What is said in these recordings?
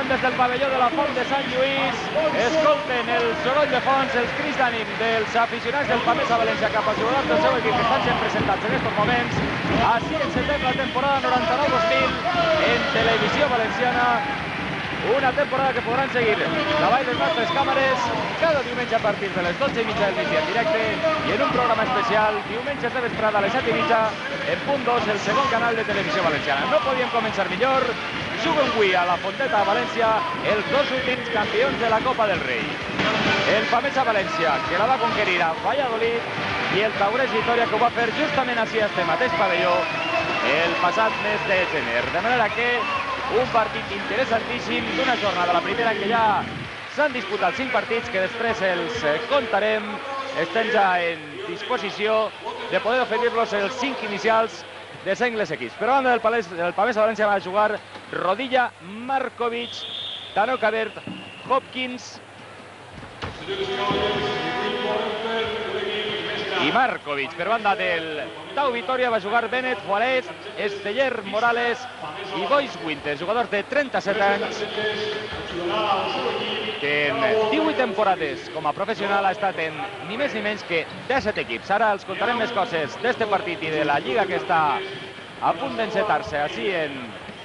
des del pavelló de la Font de Sant Lluís. Escolten el soroll de fons, els crits d'ànim dels aficionats del Pamesa València cap als jugadors del seu equip que estan sent presentats en estos moments. Així encetem la temporada 99-2000 en Televisió Valenciana. Una temporada que podran seguir davall les nostres càmeres cada diumenge a partir de les 12:30 del migdia en directe i en un programa especial diumenges de vesprada a les 7:30 en punt 2, el segon canal de Televisió Valenciana. No podíem començar millor. Juguen avui a la Fonteta a València els dos últims campions de la Copa del Rei. El Pamesa València, que la va conquerir a Valladolid, i el Taurès Vitoria, que ho va fer justament així a este mateix pavelló el passat mes de gener. De manera que un partit interessantíssim d'una jornada, la primera que ja s'han disputat 5 partits, que després els contarem. Estem ja en disposició de poder oferir-los els 5 inicials de sengles equips. Per a banda del Pamesa València va jugar Rodilla, Markovic, Tanoka Bert, Hopkins i Markovic. Per banda del Tau Vitoria va jugar Bennett, Juárez, Esteller, Morales i Boyce Winters, jugador de 37 anys que en 18 temporades com a professional ha estat en ni més ni menys que 17 equips. Ara els contarem més coses d'este partit i de la Lliga que està a punt d'encetar-se així en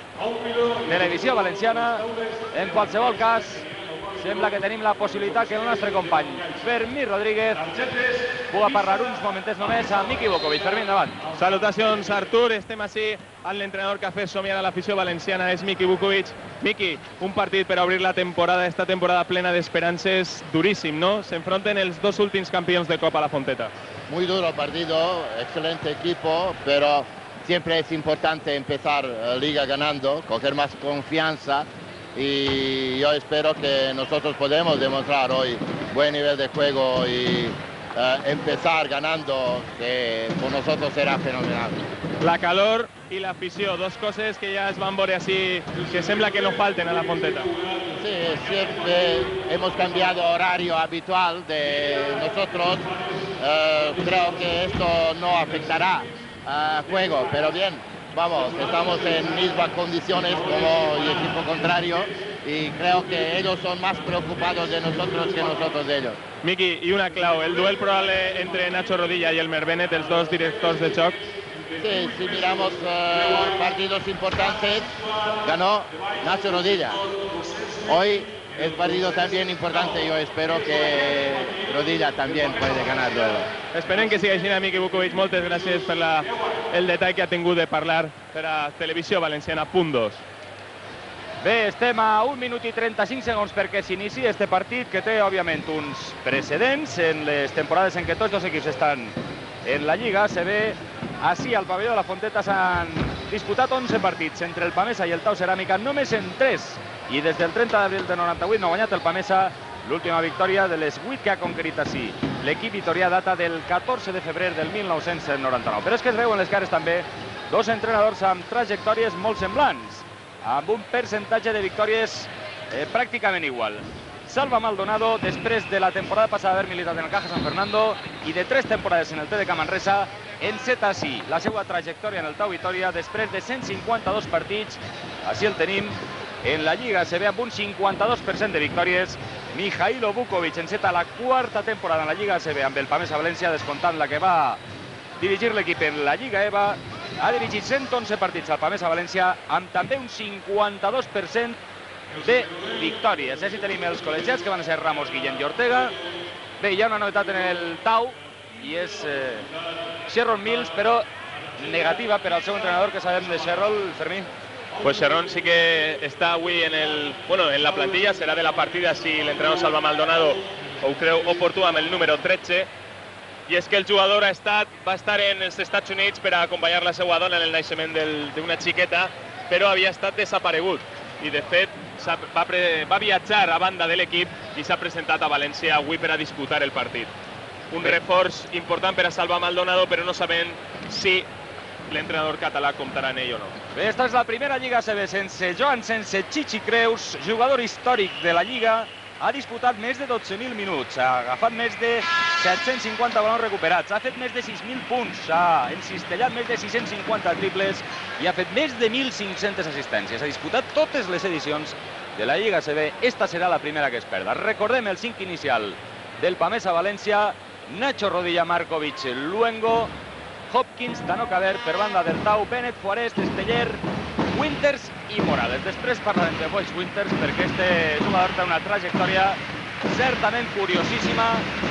Televisió Valenciana. En qualsevol cas, sembla que tenim la possibilitat que el nostre company Fermí Rodríguez pugui parlar uns momentets només amb Miki Vukovic. Fermí, endavant. Salutacions, Artur. Estem així amb l'entrenador que ha fet somiar a l'afició valenciana, és Miki Vukovic. Miki, un partit per obrir la temporada, esta temporada plena d'esperances, duríssim, ¿no? Se enfronten els dos últims campions de Copa a la Fonteta. Muy duro el partido, excelente equipo, pero siempre es importante empezar la liga ganando, coger más confianza. Y yo espero que nosotros podemos demostrar hoy buen nivel de juego y empezar ganando, que por nosotros será fenomenal. La calor y la afició, dos coses que ja es van veure així, que sembla que no falten a la Fonteta. Sí, siempre hemos cambiado horario habitual de nosotros. Creo que esto no afectará al juego, pero bien. Vamos, estamos en mismas condiciones como el equipo contrario y creo que ellos son más preocupados de nosotros que nosotros de ellos. Miki, i una clau, el duel probable entre Nacho Rodilla i Elmer Bennett, els dos directors de xoc. Sí, si miramos partidos importantes, ganó Nacho Rodilla. Hoy el partido también importante, yo espero que Rodilla también puede ganar duelo. Esperem que sigui així, Miki Vukovic. Moltes gràcies per el detall que ha tingut de parlar per a Televisió Valenciana, punt 2. Bé, estem a 1 minut i 35 segons perquè s'inici este partit, que té, òbviament, uns precedents en les temporades en què tots dos equips estan en la Lliga. Se ve així al pavelló de la Fonteta s'han disputat 11 partits entre el Pamesa i el Tau Ceràmica, només en 3. I des del 30 d'abril de 98 no ha guanyat el Pamesa. L'última victòria de les 8 que ha conquerit així l'equip vitorià data del 14 de febrer del 1999. Però és que es veuen les cares també dos entrenadors amb trajectòries molt semblants, amb un percentatge de victòries pràcticament igual. Salva Maldonado, després de la temporada passada haver militat en el Caja San Fernando i de 3 temporades en el TDK Manresa, enceta així la seva trajectòria en el Tau Vitoria després de 152 partits. Així el tenim. En la Lliga se ve amb un 52% de victòries. Mijailo Vukovic enceta la 4ª temporada en la Lliga ACB amb el Pamesa València, descomptant la que va dirigir l'equip en la Lliga EVA. Ha dirigit 111 partits al Pamesa València amb també un 52% de victòries. Així tenim els col·legiats, que van ser Ramos, Guillem i Ortega. Bé, hi ha una novetat en el Tau i és Sherron Mills, però negativa per al seu entrenador, que sabem de Sherron, Fermí. Pues Sherron sí que està avui en la plantilla, serà de la partida si l'entrenador Salva Maldonado ho creu oportú amb el número 13. I és que el jugador va estar en els Estats Units per a acompanyar la seva dona en el naixement d'una xiqueta, però havia estat desaparegut. I de fet va viatjar a banda de l'equip i s'ha presentat a València avui per a disputar el partit. Un reforç important per a Salva Maldonado, però no sabem si l'entrenador català comptarà en ell o no. Bé, esta és la primera Lliga ACB sense Joan, sense Chichi Creus, jugador històric de la Lliga. Ha disputat més de 12.000 minuts, ha agafat més de 750 balons recuperats, ha fet més de 6.000 punts, ha encistellat més de 650 triples i ha fet més de 1.500 assistències. Ha disputat totes les edicions de la Lliga ACB, esta serà la primera que es perda. Recordem el 5 inicial del Pamesa València: Nacho Rodilla, Markovic, Luengo, Hopkins, Tanokaber, per banda del Tau, Bennett, Juárez, Esteller, Winters i Morales. Després parlarem de Boix Winters, perquè este jugador té una trajectòria certament curiosíssima.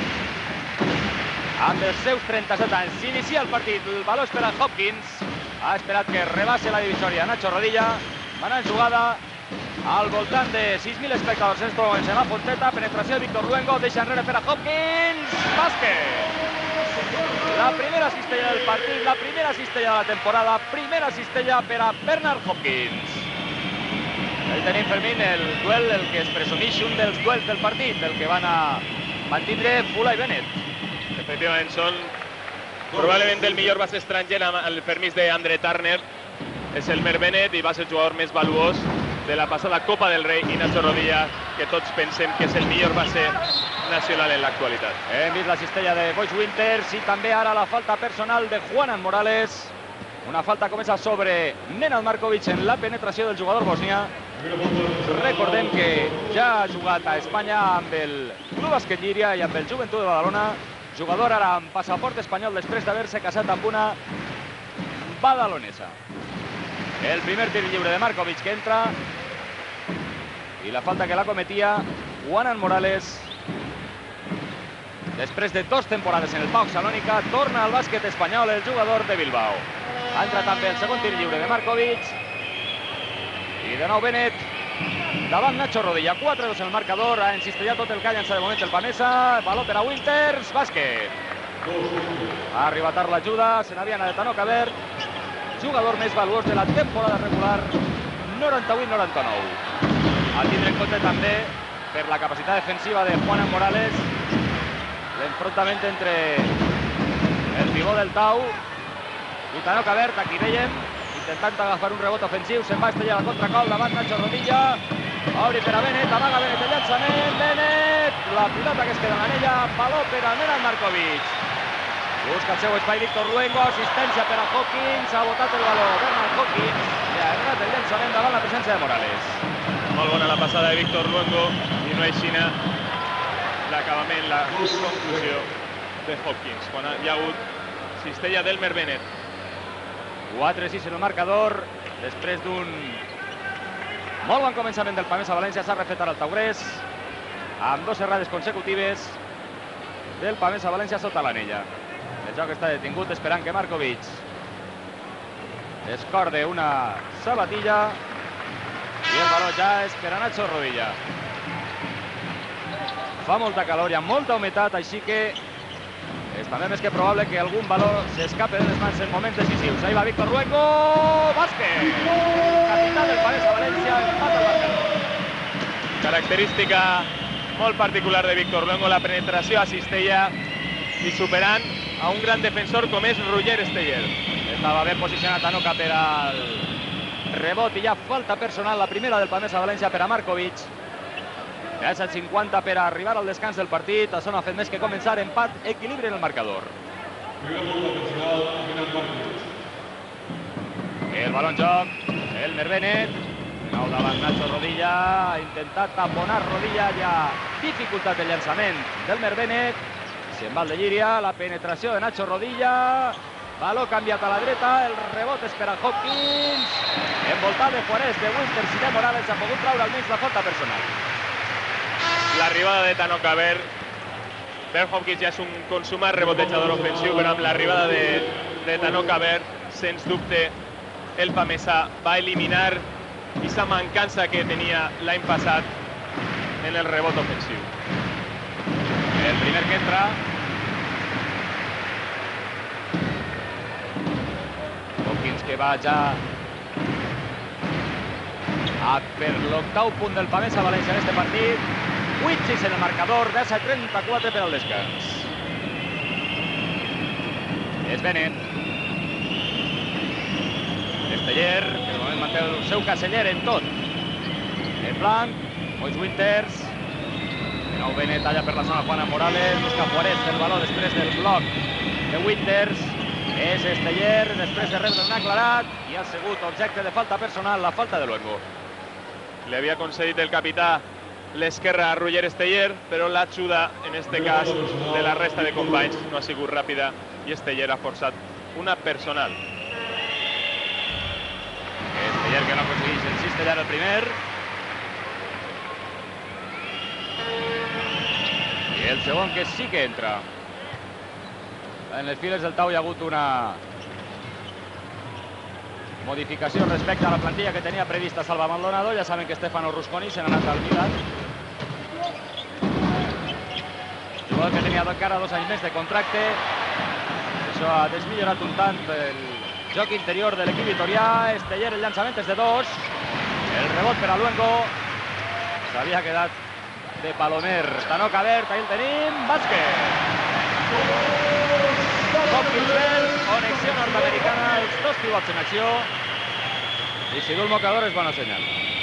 Amb els seus 37 anys s'inicia el partit, el valor és per a Hopkins, ha esperat que rebassi la divisòria Nacho Rodilla, manant jugada al voltant de 6.000 espectadors en estos moments en la Fonteta. Penetració de Víctor Luengo, deixa enrere per a Hopkins, bàsquet! La primera cistella del partit, la primera cistella de la temporada, primera cistella per a Bernard Hopkins. Ahí tenim, Fermín, el duel, el que es presumeix un dels duels del partit, el que van a mantindre Fula i Bennett. Efectivament, són probablement el millor base estranger amb el permís d'André Turner. És el Mer Bennett i va ser el jugador més valuós de la passada Copa del Rei, i Nacho Rodilla, que tots pensem que és el millor base nacional en l'actualitat. Hem vist la cistella de Boix Winters i també ara la falta personal de Juanan Morales. Una falta comença sobre Nenad Markovic en la penetració del jugador bosnià. Recordem que ja ha jugat a Espanya amb el Club Bàsquet Llíria i amb el Joventut de Badalona. Jugador ara amb passaport espanyol després d'haver-se casat amb una badalonesa. El primer tir lliure de Markovic que entra i la falta que la cometia Juanan Morales. Després de 2 temporades en el PAOK Salònica, torna al bàsquet espanyol el jugador de Bilbao. Ha entrat també el segon tir lliure de Markovic. I de nou Bennett davant Nacho Rodilla. 4-2 en el marcador. Ha encistellat tot el que ha llançat de moment el Pamesa. Valor per a Winters. Bàsquet. Ha arribat a l'ajuda. Se n'havia anat de Tanokaber. Jugador més valuós de la temporada regular. 98-99. A tindre en compte també per la capacitat defensiva de Juanan Morales. L'enfrontament entre el pivot del Tau i Tanokaber. Aquí veiem, intentant agafar un rebot ofensiu, se'n va estellar a contracol davant Nacho Rodilla. Obri per a Bennett, amaga Bennett el llançament, Bennett, la pilota que es queda en l'anella, valor per a Nenad Markovic. Busca el seu espai Víctor Luengo, assistència per a Hopkins, ha botat el valor Bernard Hopkins i ha errat el llançament davant la presència de Morales. Molt bona la passada de Víctor Luengo i no aixina l'acabament, la conclusió de Hopkins, quan hi ha hagut cistella d'Elmer Bennett. 4-6 en el marcador, després d'un molt bon començament del Pamesa València. S'ha refet ara el Taurès, amb 2 errades consecutives del Pamesa València sota l'anella. El joc està detingut esperant que Markovic escorde una sabatilla i el valor ja és per a Nacho Rodilla. Fa molta calor, hi ha molta humitat, així que és també més que probable que algun valor s'escape de les mans en moments decisius. Ahí va Víctor Luengo, bàsquet! Capità del Pamesa València, empat al marcador. Característica molt particular de Víctor Luengo, la penetració a cistella i superant a un gran defensor com és Roger Esteller. Estava ben posicionat Tanoka per al rebot i ja falta personal, la primera del Pamesa València per a Markovic. És el 50 per a arribar al descans del partit. Això no ha fet més que començar, empat, equilibri en el marcador. El baló en joc, Elmer Bennett, nou davant Nacho Rodilla, ha intentat taponar Rodilla, hi ha dificultat de llançament d'Elmer Bennett, se'n va el de Llíria, la penetració de Nacho Rodilla, baló canviat a la dreta, el rebot és per a Hopkins, envoltat de Juárez, de Winters i de Morales, ha pogut traure almenys la falta personal. L'arribada de Tanokaber, Ben Hopkins ja és un consumat rebotejador ofensiu, però amb l'arribada de Tanokaber, sens dubte, el Pamesa va eliminar aquesta mancança que tenia l'any passat en el rebot ofensiu. El primer que entra. Hopkins que va ja per l'octau punt del Pamesa València en este partit. 8-6 en el marcador, 10-34 per al descans. És Bennett. Esteller, que de moment manté el seu caseller en tot. En blanc, Boix Winters. De nou Bennett allà per la zona Juanan Morales. Busca Juárez el valor després del bloc de Winters. És Esteller, després de rebre un aclarat i ha sigut objecte de falta personal, la falta de Luengo. li havia concedit el capità l'esquerra a Roger Esteller, però l'ajuda, en este cas, de la resta de companys no ha sigut ràpida i Esteller ha forçat una personal. Esteller que no aconsegueix encistellar el primer. I el segon que sí que entra. En les files del Tau hi ha hagut una modificació respecte a la plantilla que tenia prevista Salva Maldonado. Ja saben que Stefano Rusconi se n'ha anat al Milan. Jugador que tenia encara 2 anys més de contracte. Això ha desmillorat un tant el joc interior de l'equip vitorià. Esteller, el llançament és de 2. El rebot per a Luengo. S'havia quedat de Palomer. Tanoca verd, ahí el tenim. Bàsquet. Hopkins Bell, connexió nord-americana, els dos pivots en acció. I si du el mocador és bona senyal.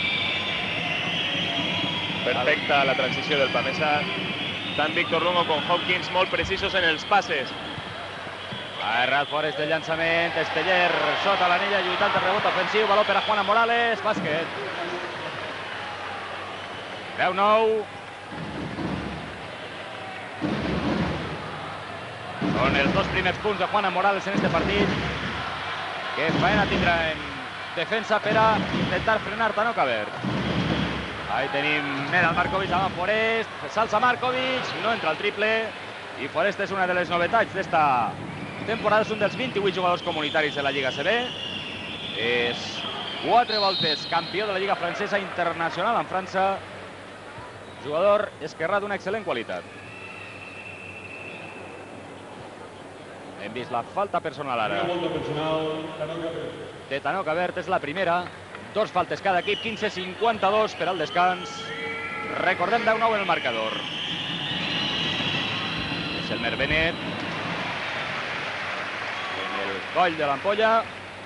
Perfecta la transició del Pamesa. Tant Víctor Luengo com Hopkins molt precisos en els passes. Ha errat Forest el llançament. Esteller sota l'anella, lluitant el rebot ofensiu. Valor per a Juana Morales. Bàsquet. 10-9. Són els 2 primers punts de Juana Morales en este partit. Que faena tindrà en defensa per a intentar frenar Tanoca verd. Ahí tenim Nedal Markovic amb Forest. S'alça Markovic, no entra el triple. I Forest és una de les novetats d'esta temporada. És un dels 28 jugadors comunitaris de la Lliga CB. És 4 voltes campió de la Lliga francesa internacional en França. Jugador esquerrà d'una excel·lent qualitat. Hem vist la falta personal ara de Tanoca verd, és la primera. 2 faltes cada equip, 15-52 per al descans. Recordem 10-9 en el marcador. És el Merbenet en el coll de l'ampolla.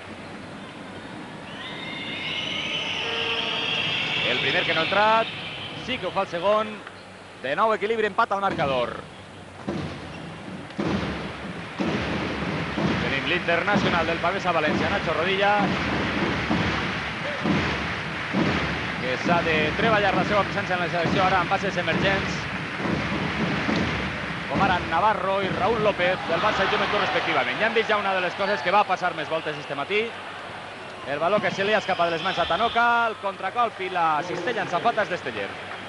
El primer que no ha entrat, sí que ho fa el segon. De nou equilibri, empat al marcador. Tenim l'internacional del Pamesa València, Nacho Rodilla, que s'ha de treballar la seva presència en la selecció ara amb passes emergents, com ara Navarro i Raúl López del Barça i Joventut respectivament. Ja hem vist una de les coses que va passar més voltes este matí. El valor que se li escapa de les mans a Tanoca, el contracolp i la cistella en safates d'Esteller.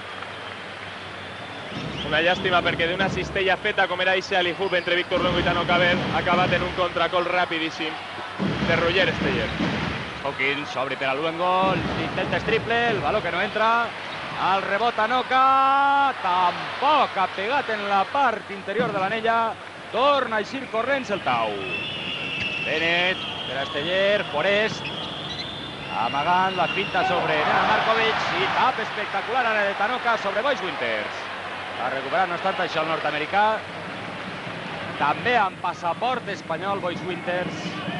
Una llàstima perquè d'una cistella feta com era eixe alifub entre Víctor Luengo i Tanoca verd ha acabat en un contracolp rapidíssim de Roger Esteller. Hopkins obri per a Luengo, l'intenta és triple, el valor que no entra. El rebot Tanoca, tampoc ha pegat en la part interior de l'anella. Torna a eixir corrents el Tau. Bennett per a Esteller, Forest amagant la finta sobre Nenad Markovic i tap espectacular ara de Tanoca sobre Boys Winters. Ha recuperat, no obstant això, el nord-americà. També amb passaport espanyol, Boys Winters.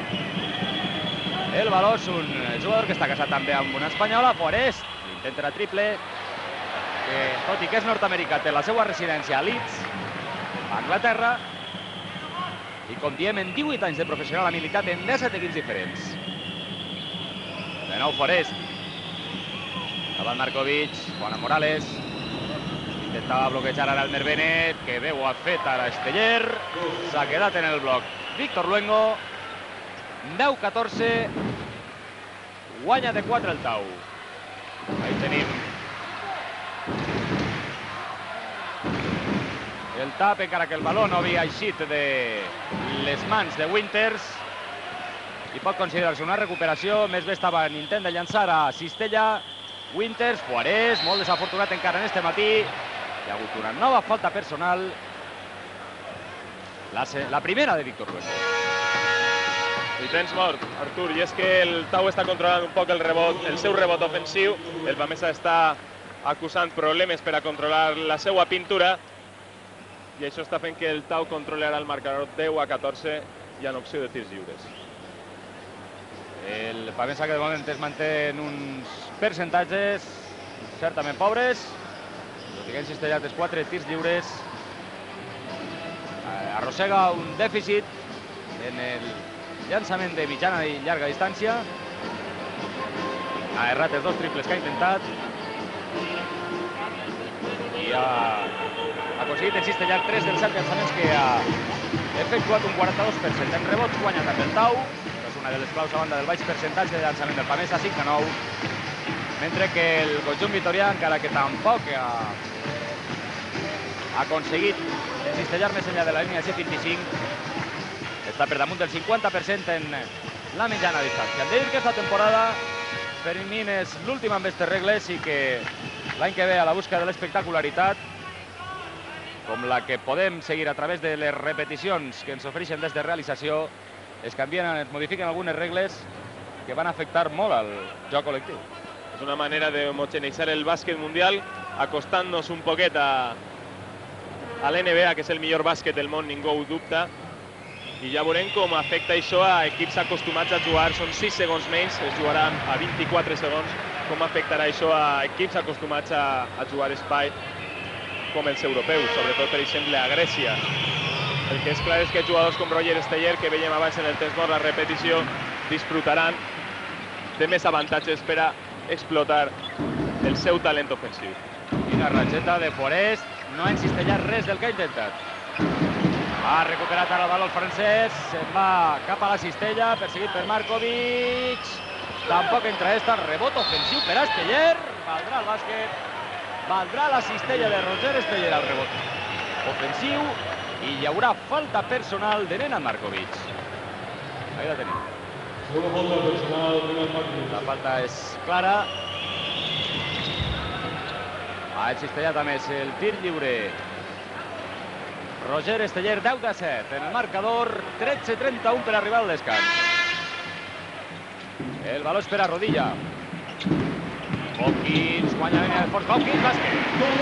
El valor és un jugador que està casat també amb una espanyola, Forest. Intenta la triple. Tot i que és nord-americà, té la seva residència a Leeds, a Anglaterra. I com diem, en 18 anys de professional ha militat en 17 equips diferents. De nou Forest. Davant Markovic, Juana Morales. Intentava bloquejar ara el Merbenet, que bé ho ha fet ara Esteller. S'ha quedat en el bloc Víctor Luengo. 10-14. Guanya de 4 el Tau. Ahí tenim el tap, encara que el baló no havia eixit de les mans de Winters. I pot considerar-se una recuperació. Més bé estava en intent de llançar a cistella. Winters, Juárez, molt desafortunat encara en este matí. Hi ha hagut una nova falta personal. La primera de Víctor Luengo. I tens mort, Artur, i és que el Tau està controlant un poc el rebot, el seu rebot ofensiu. El Pamesa està acusant problemes per a controlar la seva pintura i això està fent que el Tau controli ara el marcador 10-14 i en opció de tirs lliures. El Pamesa que de moment es manté en uns percentatges certament pobres. Tot i que han cistellat els 4 tirs lliures. Arrossega un dèficit en el llançament de mitjana i llarga distància. Ha errat els 2 triples que ha intentat. ha aconseguit encistellar 3 dels 7 llançaments que ha efectuat un 42%. En rebots guanya també el Tau, que és una de les claus a banda del baix percentatge de llançament del Pamesa, 5-9, mentre que el conjunt vitorià, encara que tampoc ha aconseguit encistellar més enllà de la línia de 7-25, està per damunt del 50% en la mitjana distància. Hem de dir que aquesta temporada Fermín és l'últim amb aquestes regles i que l'any que ve a la busca de l'espectacularitat, com la que podem seguir a través de les repeticions que ens ofereixen des de realització, es canvien, es modifiquen algunes regles que van afectar molt al joc col·lectiu. És una manera de homogeneizar el bàsquet mundial, acostant-nos un poquet a l'NBA, que és el millor bàsquet del món, ningú ho dubta, i ja veurem com afecta això a equips acostumats a jugar, són 6 segons menys, es jugarà a 24 segons, com afectarà això a equips acostumats a jugar espai com els europeus, sobretot, per exemple, a Grècia. El que és clar és que jugadors com Roger Steyer, que veiem abans en el temps mort la repetició, disfrutaran de més avantatges per a explotar el seu talent ofensiu. Quina ratxeta de Forest, no ha encistellat res del que ha intentat. Ha recuperat ara el valor francès, se'n va cap a la cistella, perseguit per Markovic. Tampoc entra esta, rebot ofensiu per a Steyer, valdrà el bàsquet, valdrà la cistella de Roger Steyer al rebot ofensiu i hi haurà falta personal de Nenad Markovic. Ahí la tenim. La falta és clara. Ha encistellat a més el tir lliure Roger Steyer, 10-7 en el marcador, 13-31 per arribar al descans. El valor és per a Rodilla. Hopkins, guanya línia de fons, Hopkins, bàsquet.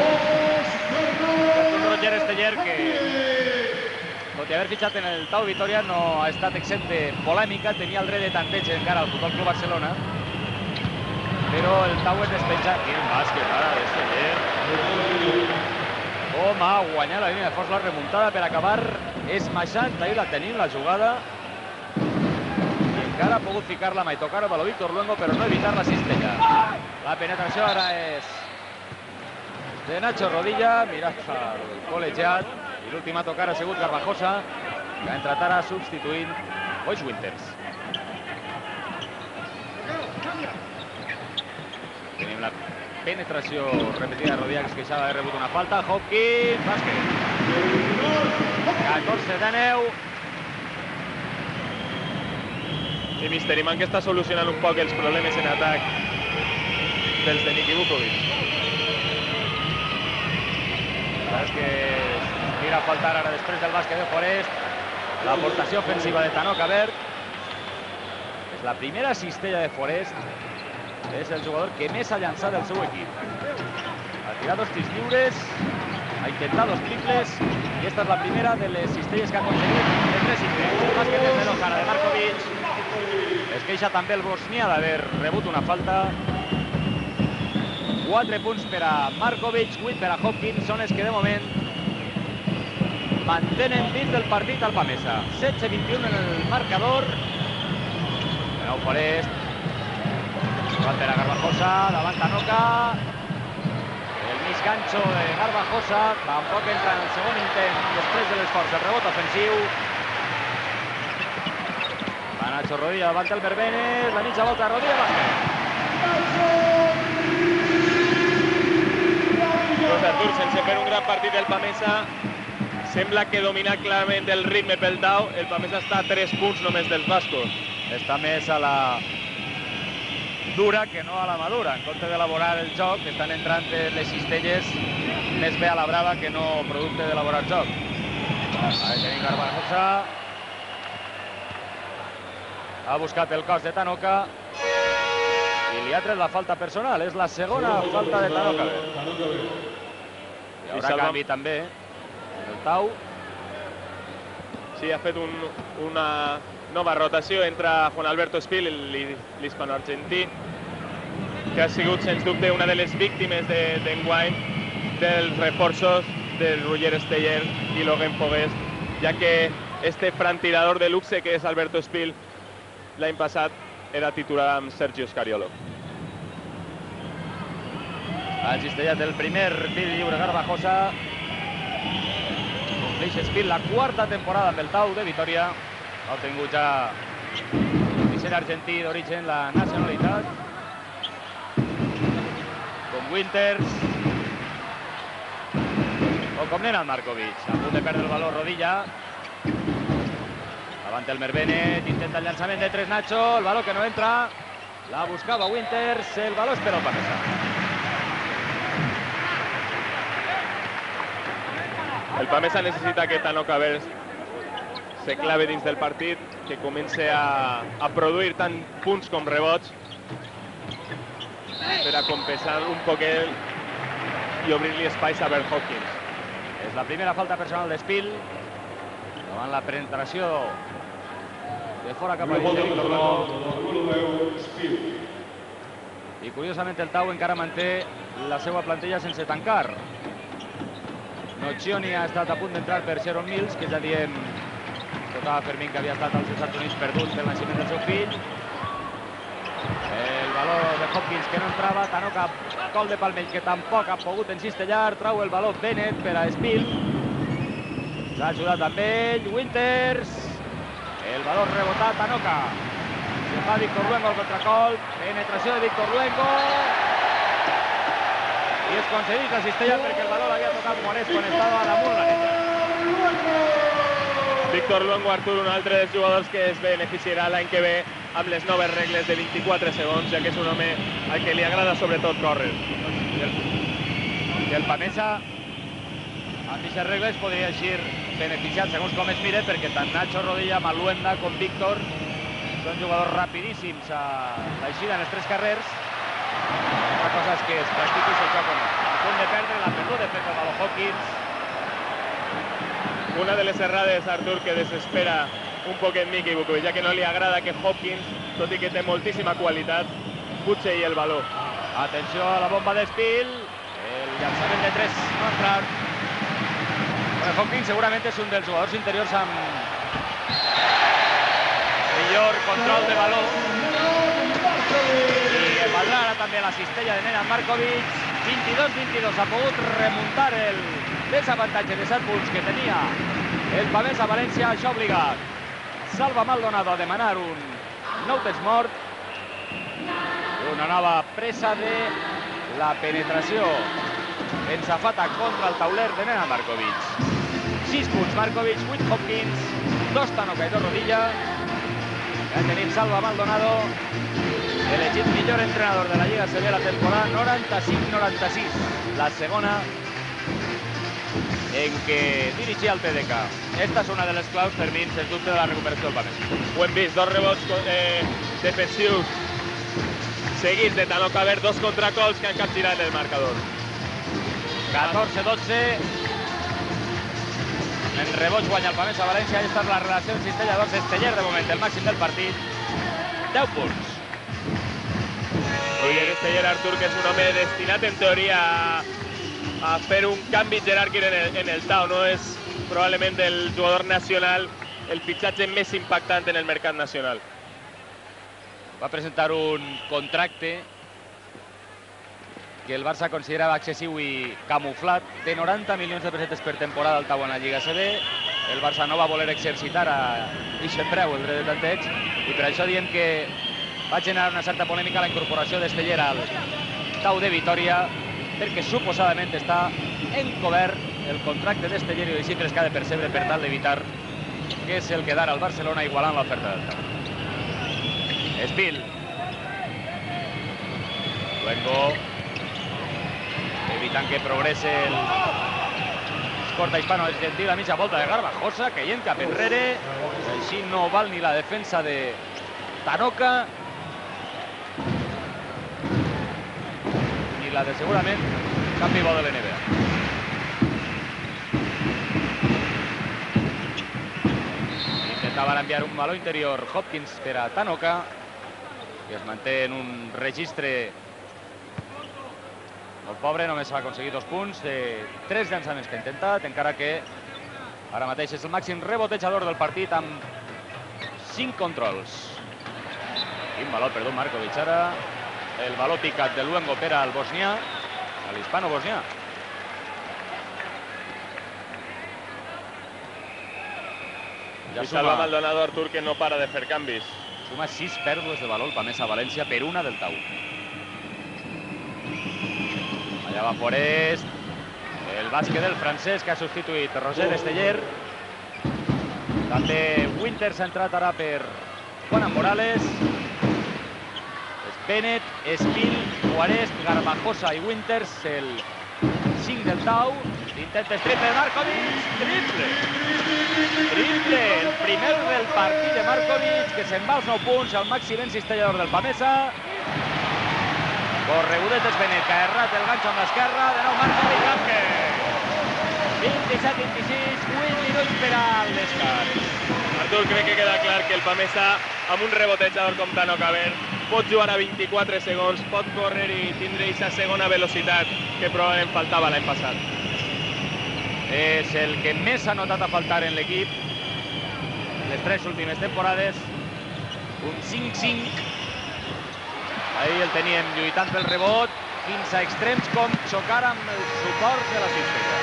Roger Steyer, que tot i haver fitxat en el Tau Vitoria, no ha estat exempt de polèmica, tenia el dret de tanteig encara al Futbol Club Barcelona, però el Tau es despenja. Quin bàsquet ara de Steyer. Com ha guanyat la línia de fons, la remuntada per acabar esmaixant. Ahí la tenim, la jugada. I encara ha pogut ficar la mà i tocar el valor Víctor Luengo, però no evitar la cistella. La penetració ara és de Nacho Rodilla, mirat al col·legiat. I l'últim a tocar ha sigut Garbajosa, que ha entrat ara substituint Boyce Winters. Tenim la penetració repetida de Rodilla, que es queixava d'haver rebut una falta. Hopkins, bàsquet. 14-9. I Mr. Iman, que està solucionant un poc els problemes en atac dels de Niki Vukovic. És que tira a faltar ara després del bàsquet de Forest. L'aportació ofensiva de Tanoka Berg. És la primera cistella de Forest. És el jugador que més ha llançat del seu equip. Ha tirat 2 tirs lliures, ha intentat 2 triples, i aquesta és la primera de les cistelles que ha aconseguit de 3 intents. El bàsquet de Zenohara de Markovic. Es queixa també el bosnià d'haver rebut una falta. 4 punts per a Markovic, 8 per a Hopkins, són els que de moment mantenen dins del partit al Pamesa. 16-21 en el marcador. De nou Forest. Davant per a Garbajosa, davant Tanoka. El mig ganxo de Garbajosa, tampoc entra en el segon intent després de l'esforç del rebot ofensiu. Va Nacho Rodilla davant el Verbenes, la mitja volta de Rodilla, bàsquet. Doncs Artur, sense fer un gran partit del Pamesa, sembla que domina clarament el ritme pel Tau. El Pamesa està a 3 punts només dels bascos. Està més a la dura que no a la madura. En compte d'elaborar el joc, estan entrant les cistelles més bé a la brava que no producte d'elaborar el joc. Ara tenim Garbajosa. Ha buscat el cos de Tanoka i li ha tret la falta personal. És la segona falta de Tanoka. Hi haurà canvi també el Tau. Sí, ha fet una nova rotació. Entra Juan Alberto Espil, l'hispano-argentí, que ha sigut, sens dubte, una de les víctimes d'enguany dels reforços de Roger Steyer i Logan Foguest, ja que este frantirador de luxe que és Alberto Espil l'any passat era titular amb Sergio Scariolo. Ha cistellat el primer tir lliure Garbajosa. Compleix Espil la quarta temporada amb el Tau de Vitoria. Ha obtingut ja disseny argentí d'origen la nacionalitat. Com Winters. O com Nenad Markovic. A punt de perdre el valor Rodilla. Davant el Merbenet. Intenta el llançament de 3 Nacho. El valor que no entra. La buscava Winters. El valor és per al Pamesa. El Pamesa necessita que Tanoka se clave dins del partit, que comenci a produir tant punts com rebots per a compensar un poquet i obrir-li espais a Bert Hopkins. És la primera falta personal d'Espil. Davant la penetració de fora cap a Víctor. I curiosament el Tau encara manté la seva plantilla sense tancar. Nocioni ha estat a punt d'entrar per Sharon Mills, que ja diem tocava Fermín, que havia estat als Estats Units perdut pel naixement del seu fill. El valor de Hopkins que no entrava. Tanoka, col de palmell que tampoc ha pogut encistellar. Trau el valor Bennett per a Espil. S'ha ajudat amb ell. Winters. El valor rebotat Tanoka. Se fa Víctor Luengo al contracol. Penetració de Víctor Luengo. I es concedeix la cistella perquè el valor havia tocat Morés quan estava a damunt la neta. Víctor Luengo, Artur, un altre dels jugadors que es beneficiarà l'any que ve amb les noves regles de 24 segons, ja que és un home al que li agrada sobretot córrer. I el Pamesa, amb aquestes regles, podria eixir beneficiat segons com es mire, perquè tant Nacho Rodilla, Maluenda com Víctor són jugadors rapidíssims a l'eixida en els 3 carrers. La cosa és que es practiqui el joc o no. A punt de perdre, la perdó de fet el valor Hopkins. Una de les errades, Artur, que desespera un poquet Miki Vukovic, ja que no li agrada que Hopkins, tot i que té moltíssima qualitat, putxi el valor. Atenció a la bomba d'Espil. El llançament de 3 no ha entrat. Bueno, Hopkins segurament és un dels jugadors interiors amb millor control de valor. I valdrà ara també la cistella de Nenad Markovic. 22-22, ha pogut remuntar el desavantatge de 7 punts que tenia el Pamesa València. Això ha obligat Salva Maldonado a demanar un nou temps mort. Una nova presa de la penetració en safata contra el tauler de Nenad Markovic. 6 punts Markovic, 8 Hopkins, 2 Tanoka i 2 Rodilla. Ja tenim Salva Maldonado, elegit millor entrenador de la Lliga CB la temporada 95-96, la segona en què dirigia el PDK. Esta és una de les claus, Fermín, sens dubte, de la recuperació del Pamesa. Ho hem vist, 2 rebots defensius seguits de Tanoka, Bert, 2 contracols que han capgirat el marcador. 14-12. En rebots guanya el Pamesa València. Aquesta és la relació en Cistella-Cesteller, de moment el màxim del partit. 10 punts. Roger Cesteller, Artur, que és un home destinat en teoria a fer un canvi jeràrquic en el Tau. No és probablement el jugador nacional el fitxatge més impactant en el mercat nacional. Va presentar un contracte que el Barça considerava excessiu i camuflat, de 90 milions de pessetes per temporada al Tau en la Lliga CB. El Barça no va voler exercitar a aquest preu el dret de tanteig, i per això diem que va generar una certa polèmica la incorporació d'Esteller al Tau de Vitoria, perquè suposadament està encobert el contracte d'Esteller i les xifres que ha de percebre per tal d'evitar que és el quedar al Barcelona igualant l'oferta del Tau. Espil. Luengo. Evitant que progresse el escorta hispano-argentí. La mitja volta de Garbajosa, caient cap enrere. Així no val ni la defensa de Tanoka ni la de segurament cap pivot de l'NBA. Intentaven enviar un valor interior Hopkins per a Tanoka, que es manté en un registre molt pobre. Només va aconseguir 2 punts de 3 llançaments que ha intentat, encara que ara mateix és el màxim rebotejador del partit amb 5 controls. Quin valor, perdó, Markovic ara. El valor picat de Luengo per al bosnià. l'hispano-bosnià. I Salva Maldonado, Artur, que no para de fer canvis. Suma 6 pèrdues de valor, Pamesa València, per una del Tau. Allà va Forest. El bàsquet del francès, que ha substituït Roger Esteller. També Winters ha entrat ara per Juan Morales. Bennett, Espil, Juárez, Garbajosa i Winters, el 5 del Tau. Intenta triple de Markovic, triple! Triple, el primer del partit de Markovic, que se'n va als 9 punts, el màxim encistellador del Pamesa. Corregudet és Bennett, que ha errat el ganxo amb l'esquerra, de nou Markovic, bàsquet! 27-26, 8 minuts per al descans. Artur, crec que queda clar que el Pamesa, amb un rebotejador com Tano Caber, pot jugar a 24 segons, pot córrer i tindre aquesta segona velocitat que probablement faltava l'any passat. És el que més ha notat a faltar en l'equip les 3 últimes temporades. Un 5-5. Ahir el teníem lluitant pel rebot fins a extrems com xocar amb el suport de la cistella.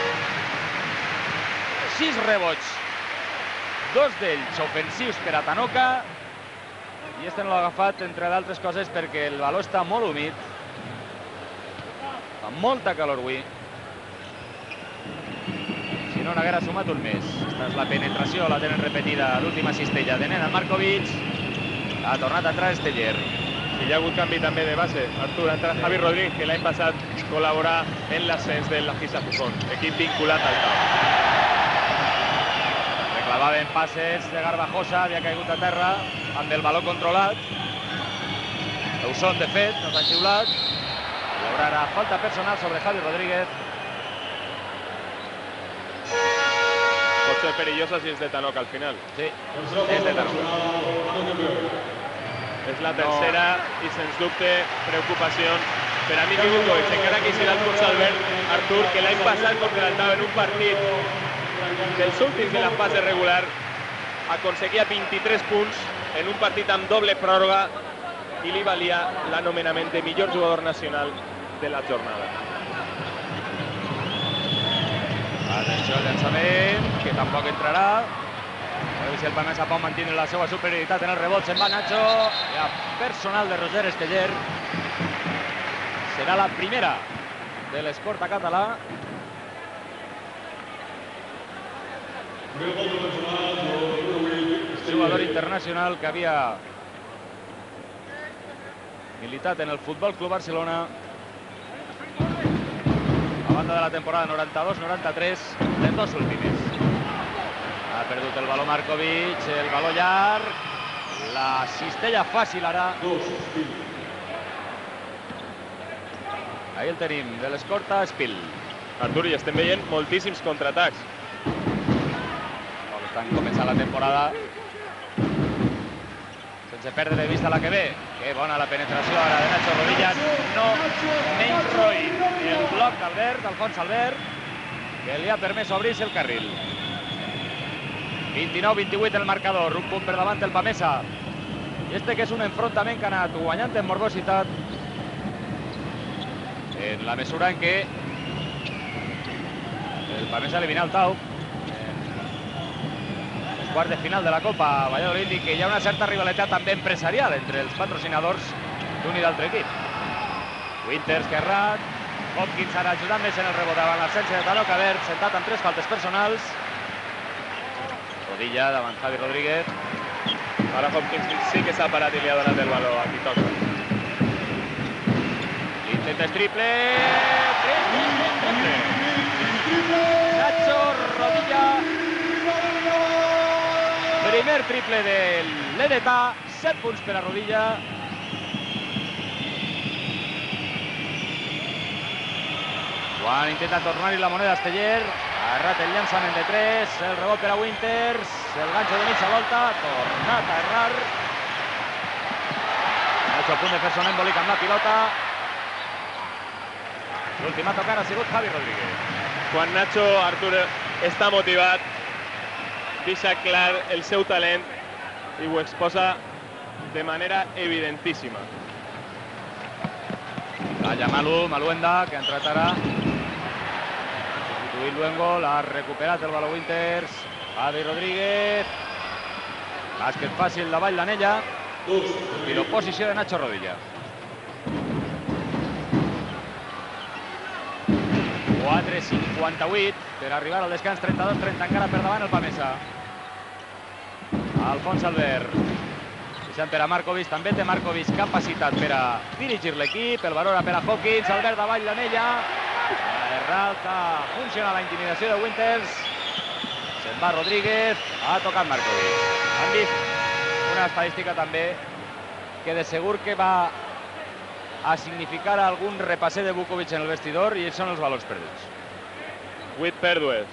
6 rebots, 2 d'ells ofensius per a Tanoka, i este no l'ha agafat, entre d'altres coses, perquè el baló està molt humit. Fa molta calor avui. Si no, n'haguera sumat un més. Esta és la penetració, la tenen repetida, l'última cistella de Nenad Markovic. Ha tornat a entrar Esteller. I hi ha hagut canvi també de base. Artur, ha entrat Javi Rodríguez, que l'any passat col·laborà en l'ascens de la Gisa Fujón, equip vinculat al Tau. Reclamaven passes de Garbajosa, havia caigut a terra amb el baló controlat. Ho són, de fet, no s'han xiulat. Hi haurà ara falta personal sobre Javi Rodríguez. Pot ser perillosa si és de Tanoka al final. Sí, és de Tanoka. És la tercera i, sens dubte, preocupació per a Miki Vukovic. Encara que serà el curs Albert, Artur, que l'any passat contra el Tau en un partit dels últims de la fase regular aconseguia 23 punts en un partit amb doble pròrroga i li valia l'anomenament de millor jugador nacional de la jornada. Atenció al llançament, que tampoc entrarà. A veure si el Pamesa pot mantenir la seva superioritat en el rebot. Se'n va Nacho. Hi ha personal de Roger Esteller. Serà la primera de l'escorta català. Jugador internacional que havia militat en el Futbol Club Barcelona a banda de la temporada 92-93, les 2 últimes. Ha perdut el baló Markovic, el baló llarg, la cistella fàcil ara. Ahí el tenim, de l'escorta, Espil. Artur, i estem veient moltíssims contraatacs. Estan començant la temporada sense perdre de vista la que ve. Que bona la penetració ara de Nacho Rodilla. No menys Roy. El bloc d'Albert, Alfons Albert, que li ha permès obrir-se el carril. 29-28 el marcador, un punt per davant el Pamesa. I este que és un enfrontament que ha anat guanyant en morbositat en la mesura en què el Pamesa elimina el Tau. Quart de final de la Copa Valladolid, i que hi ha una certa rivalitat també empresarial entre els patrocinadors d'un i d'altre equip. Winters, que ha errat. Hopkins ara ajudant més en el rebot davant l'absència de Tanoka Caber, sentat amb 3 faltes personals. Rodilla davant Javi Rodríguez. Ara Hopkins sí que s'ha parat i li ha donat el baló a qui toca. L'intent és triple. Triple. Nacho Rodilla. Primer triple de l'Edetà, 7 punts per a Rodilla. Joan intenta tornar-hi la moneda a Esteller. Ha errat el llançament de 3, el rebot per a Winters, el ganxo de mitja volta, tornat a errar. Nacho a punt de fer son embolic amb la pilota. L'últim a tocar ha sigut Javi Rodríguez. Quan Nacho, Artur, està motivat, deixa clar el seu talent i ho exposa de manera evidentíssima. Calla Maluenda, que ha entrat ara. Substituït Luengo, l'ha recuperat el baló Winters. Javi Rodríguez. Bàsquet fàcil davall l'Anella. I l'oposició de Nacho Rodilla. 4:58 per arribar al descans. 32-30 encara per davant el Pamesa. Alfons Albert. Deixant per a Markovic, també té Markovic capacitat per a dirigir l'equip. El valor per a Hawkins, Albert davall l'Anella. Erralta, funciona la intimidació de Winters. Se'n va Rodríguez, ha tocat Markovic. Han vist una estadística també que de segur que va a significar algun repasser de Vukovic en el vestidor, i són els valors perduts. 8 pèrdues.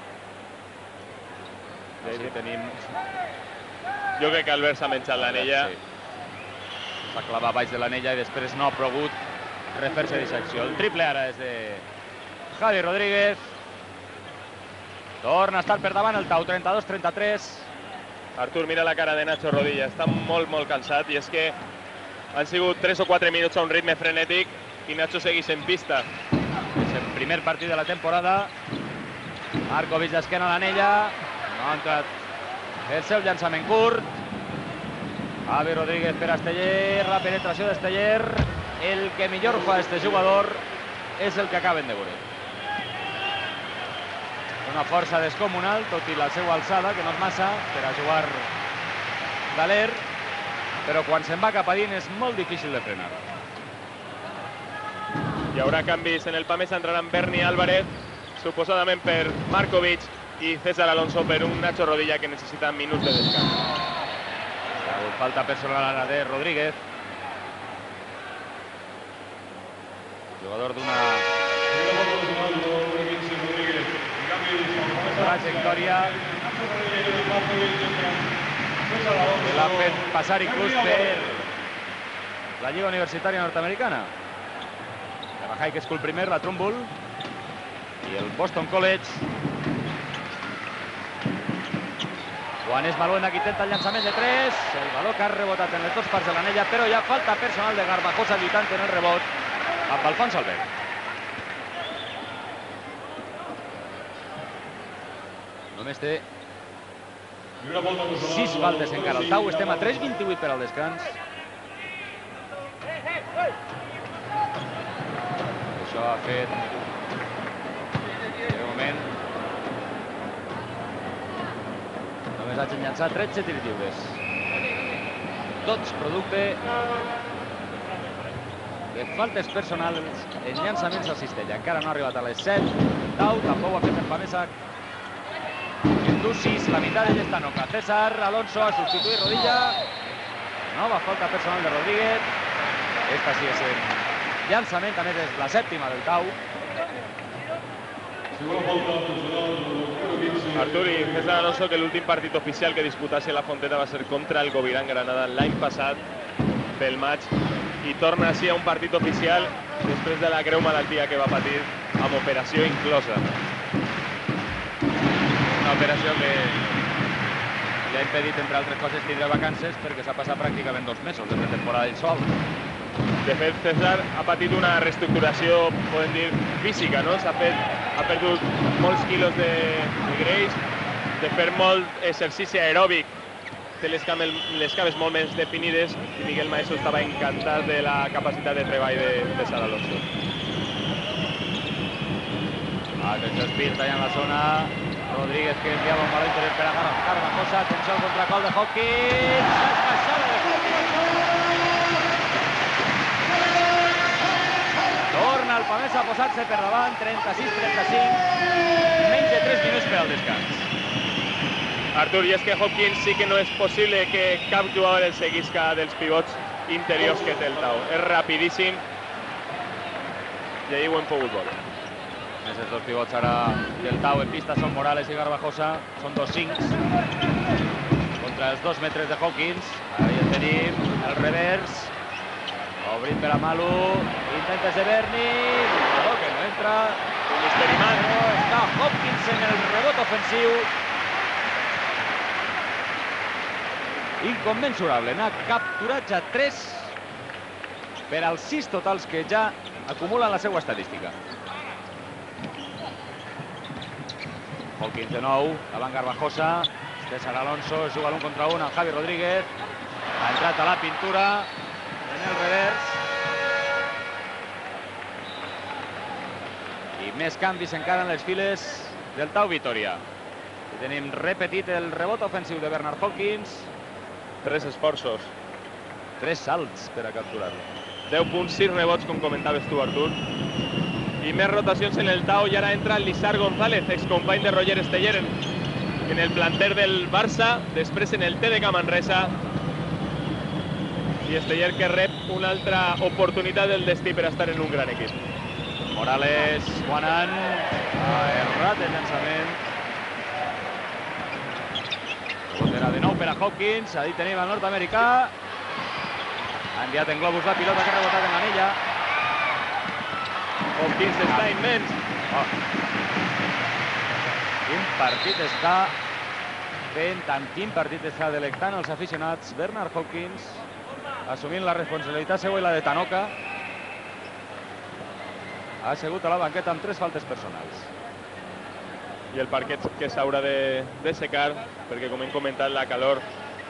Així tenim... Jo crec que Albert s'ha menjat l'anella. Sí. S'ha clavat baix de l'anella i després no ha pogut refer-se d'aquesta acció. El triple ara és de Javi Rodríguez. Torna a estar per davant el Tau, 32-33. Artur, mira la cara de Nacho Rodilla, està molt cansat, i és que han sigut 3 o 4 minuts a un ritme frenètic i Nacho segueix en pista. És el primer partit de la temporada. Markovic d'esquena a l'anella. No ha entrat el seu llançament curt. Javi Rodríguez per a Esteller. La penetració d'Esteller. El que millor fa este jugador és el que acaben de veure. Una força descomunal, tot i la seva alçada, que no és massa per a jugar d'aler, però quan se'n va cap a dins és molt difícil de frenar. Hi haurà canvis en el Pamesa, entraran Berni Álvarez, suposadament per Markovic, i César Alonso per un Nacho Rodilla que necessita minuts de descans. Falta personal ara de Rodríguez. Jugador d'una trajectòria que l'ha fet passar inclús per la Lliga Universitària Nord-Americana. La High School primer, la Trumbull i el Boston College. Juanes Maluenda, que intenta el llançament de 3. El valor que ha rebotat en les dues parts de l'anella, però hi ha falta personal de Garbajosa lluitant en el rebot amb Alfons Albert. Només té 6 faltes encara el Tau. Estem a 3:28 per al descans. Això ha fet de moment només hagin llançat 13 tirs lliures, tots producte de faltes personals en llançaments a cistella. Encara no ha arribat a les 7 Tau, tampoc ho ha fet el Pamesa. En 6, la meitat de Gestanoca. César Alonso a substituir Rodilla. Nova falta personal de Rodríguez. Esta sí és el llançament, també és la sèptima del Tau. Artur, i César Alonso, que l'últim partit oficial que disputase la Fonteta va ser contra el Govirán Granada l'any passat pel maig, i torna així a un partit oficial després de la greu malaltia que va patir amb operació inclosa. Una operació que li ha impedit, entre altres coses, tindre vacances perquè s'ha passat pràcticament 2 mesos de pretemporada ell sol. De fet, César ha patit una reestructuració, podem dir, física, no? Ha perdut molts quilos de greix, de fer molt exercici aeròbic, té les cames molt més definides, i Miguel Maeso estava encantat de la capacitat de treball de César Alonso. Atenció, Spears tallant la zona. Rodríguez, que enviava un baló interior per a Garbajosa. Atenció al contracol de Hawkins. Esmaixada de Hawkins. Torna el Pamesa a posar-se per davant. 36-35. Menys de 3 minuts per al descans. Artur, i és que Hawkins sí que no és possible que cap jugador el seguisca dels pivots interiors que té el Tau. És rapidíssim i ahir ho hem pogut veure. Els dos pivots ara del Tau en pista són Morales i Garbajosa. Són 2 5 contra els 2 metres de Hawkins. Ara ja tenim el revers. Obrint per a Malu. Intentes de Berni. Jugador que no entra. Un misteri man. Està Hawkins en el rebot ofensiu. Inconmensurable. N'ha capturat ja 3 per als 6 totals que ja acumulen la seva estadística. Hawkins de nou, davant Garbajosa. César Alonso, es juga l'1 contra 1 amb Javi Rodríguez. Ha entrat a la pintura en el revers. I més canvis encara en les files del Tau Vitoria. I tenim repetit el rebot ofensiu de Bernard Hawkins. 3 esforços. 3 salts per a capturar-lo. 10 punts, 6 rebots, com comentaves tu, Artur. I més rotacions en el Tau, i ara entra Lizar González, excompany de Roger Esteller en el planter del Barça, després en el TDK Manresa. I Esteller que rep una altra oportunitat del destí per estar en un gran equip. Morales, Juanan, ha errat el llançament. Era de nou per a Hawkins, ahí tenim el nord-americà. Ha enviat en globus la pilota que ha rebotat en l'anella. Hawkins està immens. Quin partit està fent, amb quin partit està delectant els aficionats. Bernard Hawkins assumint la responsabilitat seva i la de Tanoka. Ha assegut a la banqueta amb 3 faltes personals. I el parquet que s'haurà de secar, perquè com hem comentat la calor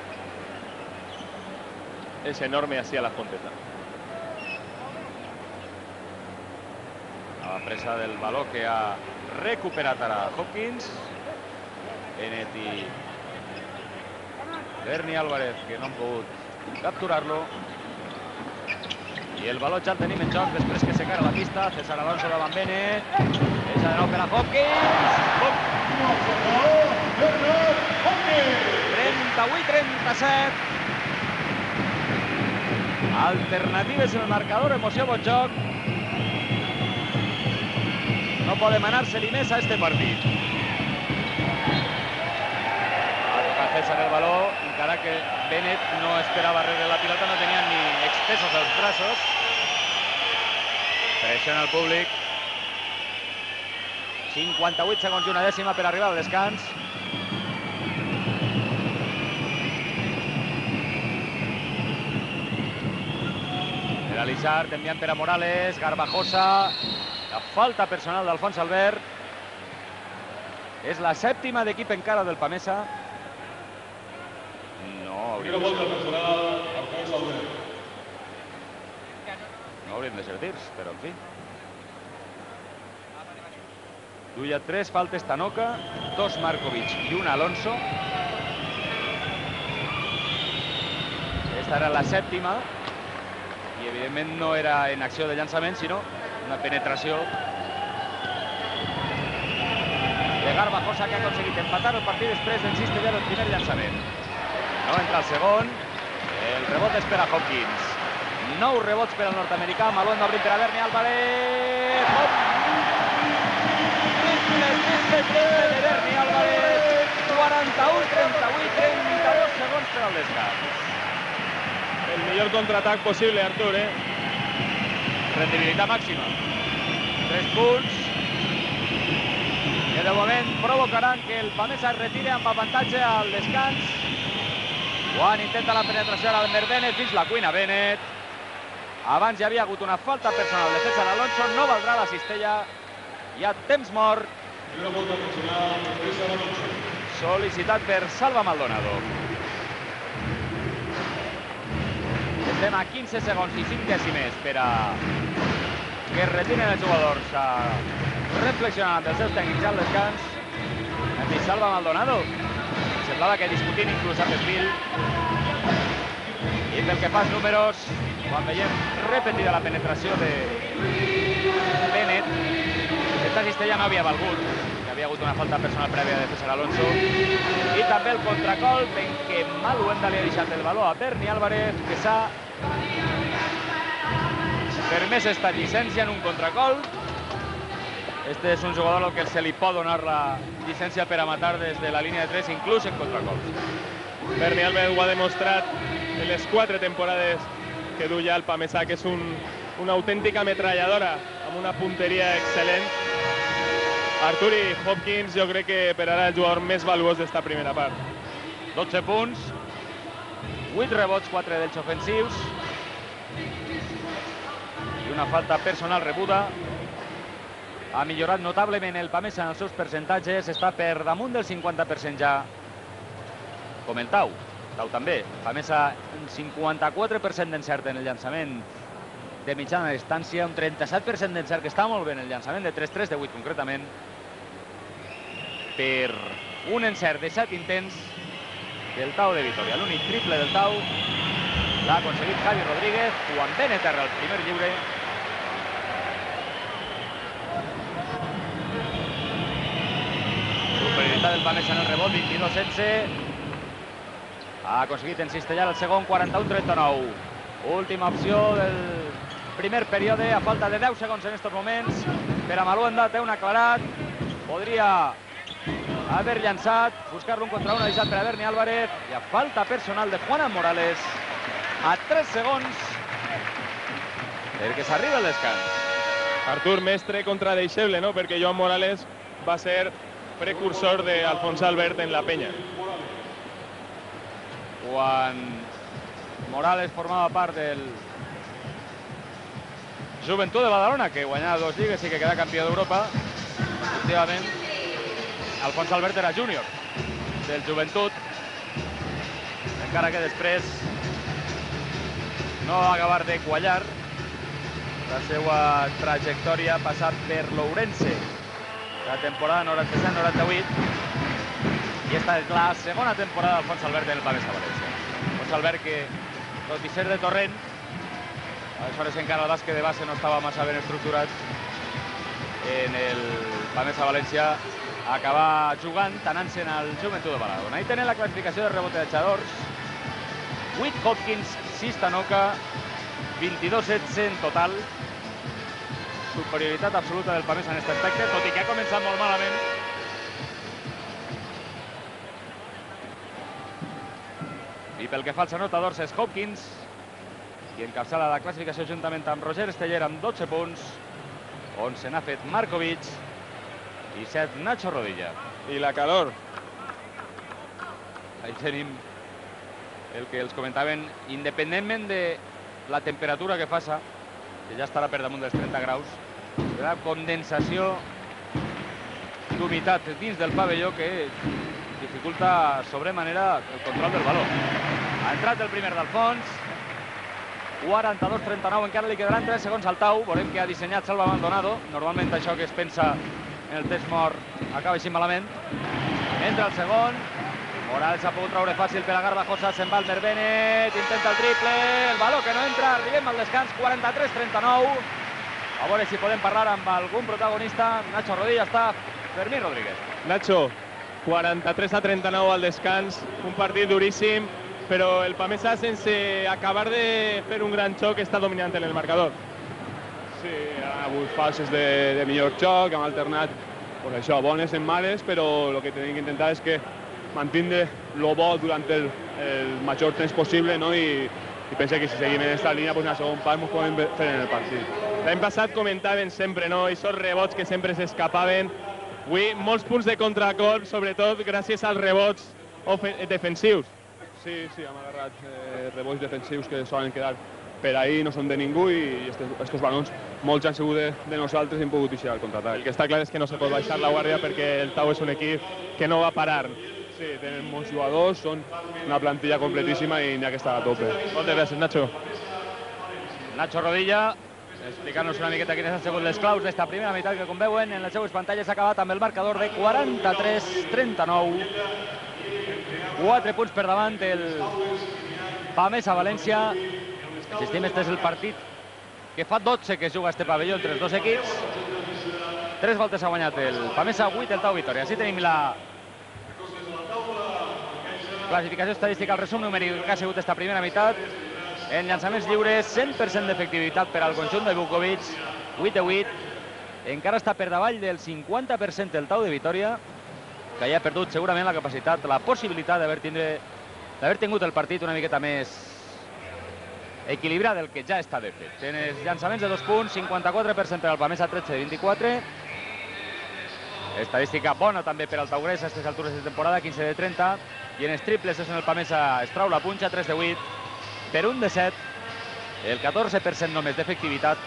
és enorme així a la Fonteta. A la presa del baló que ha recuperat ara Hawkins. Bennett i Berni Álvarez que no han pogut capturar-lo. I el baló ja el tenim en joc després que secara la pista. César Alonso davant Bennett. Deixa de nou per a Hawkins. 38-37. Alternatives en el marcador, emoció, bon joc. No podem anar-se-li més a este partit. Ha tocat César el baló, encara que Bennett no esperava rebre la pilota, no tenien ni extesos els braços. Pressiona el públic. 58 segons i una dècima per arribar al descans. Per a Lizard, enviant per a Morales, Garbajosa. La falta personal d'Alfons Albert. És la 7ª d'equip encara del Pamesa. No haurien de ser tirs, però en fi. Duia 3 faltes Tanoka, 2 Markovic i 1 Alonso. Esta era la 7ª i evidentment no era en acció de llançament, sinó una penetració de Garbajosa, que ha aconseguit empatar el partit després d'en cistellar el primer llançament. No entra el segon. El rebot és per a Hawkins. 9 rebots per al nord-americà. Malón d'obrir per a Berni Álvarez. De Berni Álvarez. 41-38, 32 segons per al descans. El millor contraatac possible, Artur, Rendibilitat màxima. 3 punts que de moment provocaran que el Pamesa es retire amb avantatge al descans. Juan intenta la penetració ara de Bennett, fins la cuina Bennett. Abans hi havia hagut una falta personal de César Alonso, no valdrà la cistella. Hi ha temps mort. Sol·licitat per Salva Maldonado. Estem a 15 segons i 5 dècimes per a que es retiren els jugadors a reflexionar amb els seus tècnics al descans. Hem vist Salva Maldonado. Semblava que discutint inclús amb el fil. I pel que fa als números, quan veiem repetida la penetració de Bennett, aquesta cistella no havia valgut. Hi havia hagut una falta personal prèvia de César Alonso. I també el contracolp en què Maluenda li ha deixat el baló a Berni Álvarez, que s'ha permès esta llicència en un contracolp. Este és un jugador al que se li pot donar la llicència per a matar des de la línia de 3, inclús en contracolps. Berni Álvarez ho ha demostrat en les 4 temporades que du ja el Pamesa, que és una autèntica ametralladora amb una punteria excel·lent. Artur, i Hawkins jo crec que per ara el jugador més valuós d'esta primera part. 12 punts, 8 rebots, 4 d'ells ofensius. i una falta personal rebuda. Ha millorat notablement el Pamesa en els seus percentatges, està per damunt del 50% ja, com el Tau. Tau també. Pamesa un 54% d'encert en el llançament de mitjana distància, un 37% d'encert, que està molt bé en el llançament de 3-3 de 8 concretament, per un encert de 7 intents del Tau de Vitoria. L'únic triple del Tau l'ha aconseguit Javi Rodríguez quan ben eterra el primer lliure. Superioritat del Pamesa en el rebot, 22-16. Ha aconseguit encistellar el segon, 41-39. Última opció del primer període, a falta de 10 segons en aquests moments. Per a Maluenda té un aclarat. Podria haver llançat, buscar-lo un contra un, ha deixat per a Berni Álvarez. I a falta personal de Juan Morales, a 3 segons, perquè s'arriba al descans. Artur, mestre contra deixeble, no? Perquè Joan Morales va ser precursor d'Alfons Albert en la penya. Quan Morales formava part del Joventut de Badalona, que guanyava 2 lligues i que queda campió d'Europa, últimament Alfons Albert era júnior del Joventut, encara que després no va acabar de quallar. La seva trajectòria ha passat per l'Ourense la temporada 97-98 i esta és la segona temporada d'Alfons Albert en el Pamesa València. Alfons Albert que, tot i ser de Torrent, aleshores encara el bàsquet de base no estava massa ben estructurat en el Pamesa València, acaba jugant, anant-se'n al Joventut de Badalona. Ahí tenen la classificació de rebotejadors. 8 Hopkins, 6 Tanoka, 22-16 en total. Superioritat absoluta del Pamesa en aquest aspecte, tot i que ha començat molt malament. I pel que fa als anotadors és Hopkins, qui encapçala la classificació juntament amb Roger Esteller amb 12 punts, 11 n'ha fet Markovic i 7 Nacho Rodilla. I la calor. Ahí tenim el que els comentaven, independentment de la temperatura que faça, que ja estarà per damunt dels 30 graus, la condensació d'humitat dins del pavelló que dificulta sobremanera el control del valor. Ha entrat el primer d'Alfons, 42-39, encara li quedaran 3 segons al Tau. Veurem que ha dissenyat Salva Maldonado. Normalment això que es pensa en el test mort acaba així malament. Entra el segon. Morales ha pogut traure fàcil per a Garbajosa. Se'n va el Bennett, intenta el triple. El valor que no entra. Arribem al descans, 43-39. A veure si podem parlar amb algun protagonista. Nacho Rodilla està Fermín Rodríguez. Nacho, 43-39 al descans. Un partit duríssim, però el Pamesa, sense acabar de fer un gran xoc, està dominant en el marcador. Sí, han hagut fases de millor xoc, hem alternat pues això, bones en males, però el que tenim que intentar és que mantindre el bo durant el major temps possible, no? I penso que si seguim en aquesta línia, pues en el segon part ens podem fer en el partit. L'any passat comentaven sempre, no? Aquests rebots que sempre s'escapaven. Avui, molts punts de contracop, sobretot gràcies als rebots defensius. Sí, hem agarrat rebots defensius que solen quedar per ahí, no són de ningú, i aquests balons molts han sigut de nosaltres i hem pogut eixir al contraatac. El que està clar és que no se pot baixar la guàrdia perquè el Tau és un equip que no va parar. Sí, tenen molts jugadors, són una plantilla completíssima i n'hi ha que estar a tope. Moltes gràcies, Nacho. Nacho Rodilla, explicant-nos una miqueta quines han sigut les claus d'esta primera meitat que, com veuen, en les seues pantalles ha acabat amb el marcador de 43-39. 4 punts per davant el Pamesa València. Insistim, este és el partit que fa 12 que juga este pavelló entre els dos equips. 3 voltes ha guanyat el Pamesa, 8 el Tau Vitoria. Així tenim la classificació estadística, el resum numèric que ha sigut esta primera meitat. En llançaments lliures, 100% d'efectivitat per al conjunt de Vukovic, 8 de 8. Encara està per davall del 50% el Tau de Vitoria, que ja ha perdut segurament la capacitat, la possibilitat d'haver tingut el partit una miqueta més equilibrat del que ja està de fet. En els llançaments de 2 punts, 54% per al Pamesa, 13 de 24. Estadística bona també per al Taurès a aquestes altures de temporada, 15 de 30. I en els triples és en el Pamesa es trau la punxa, 3 de 8 per 1 de 7. El 14% només d'efectivitat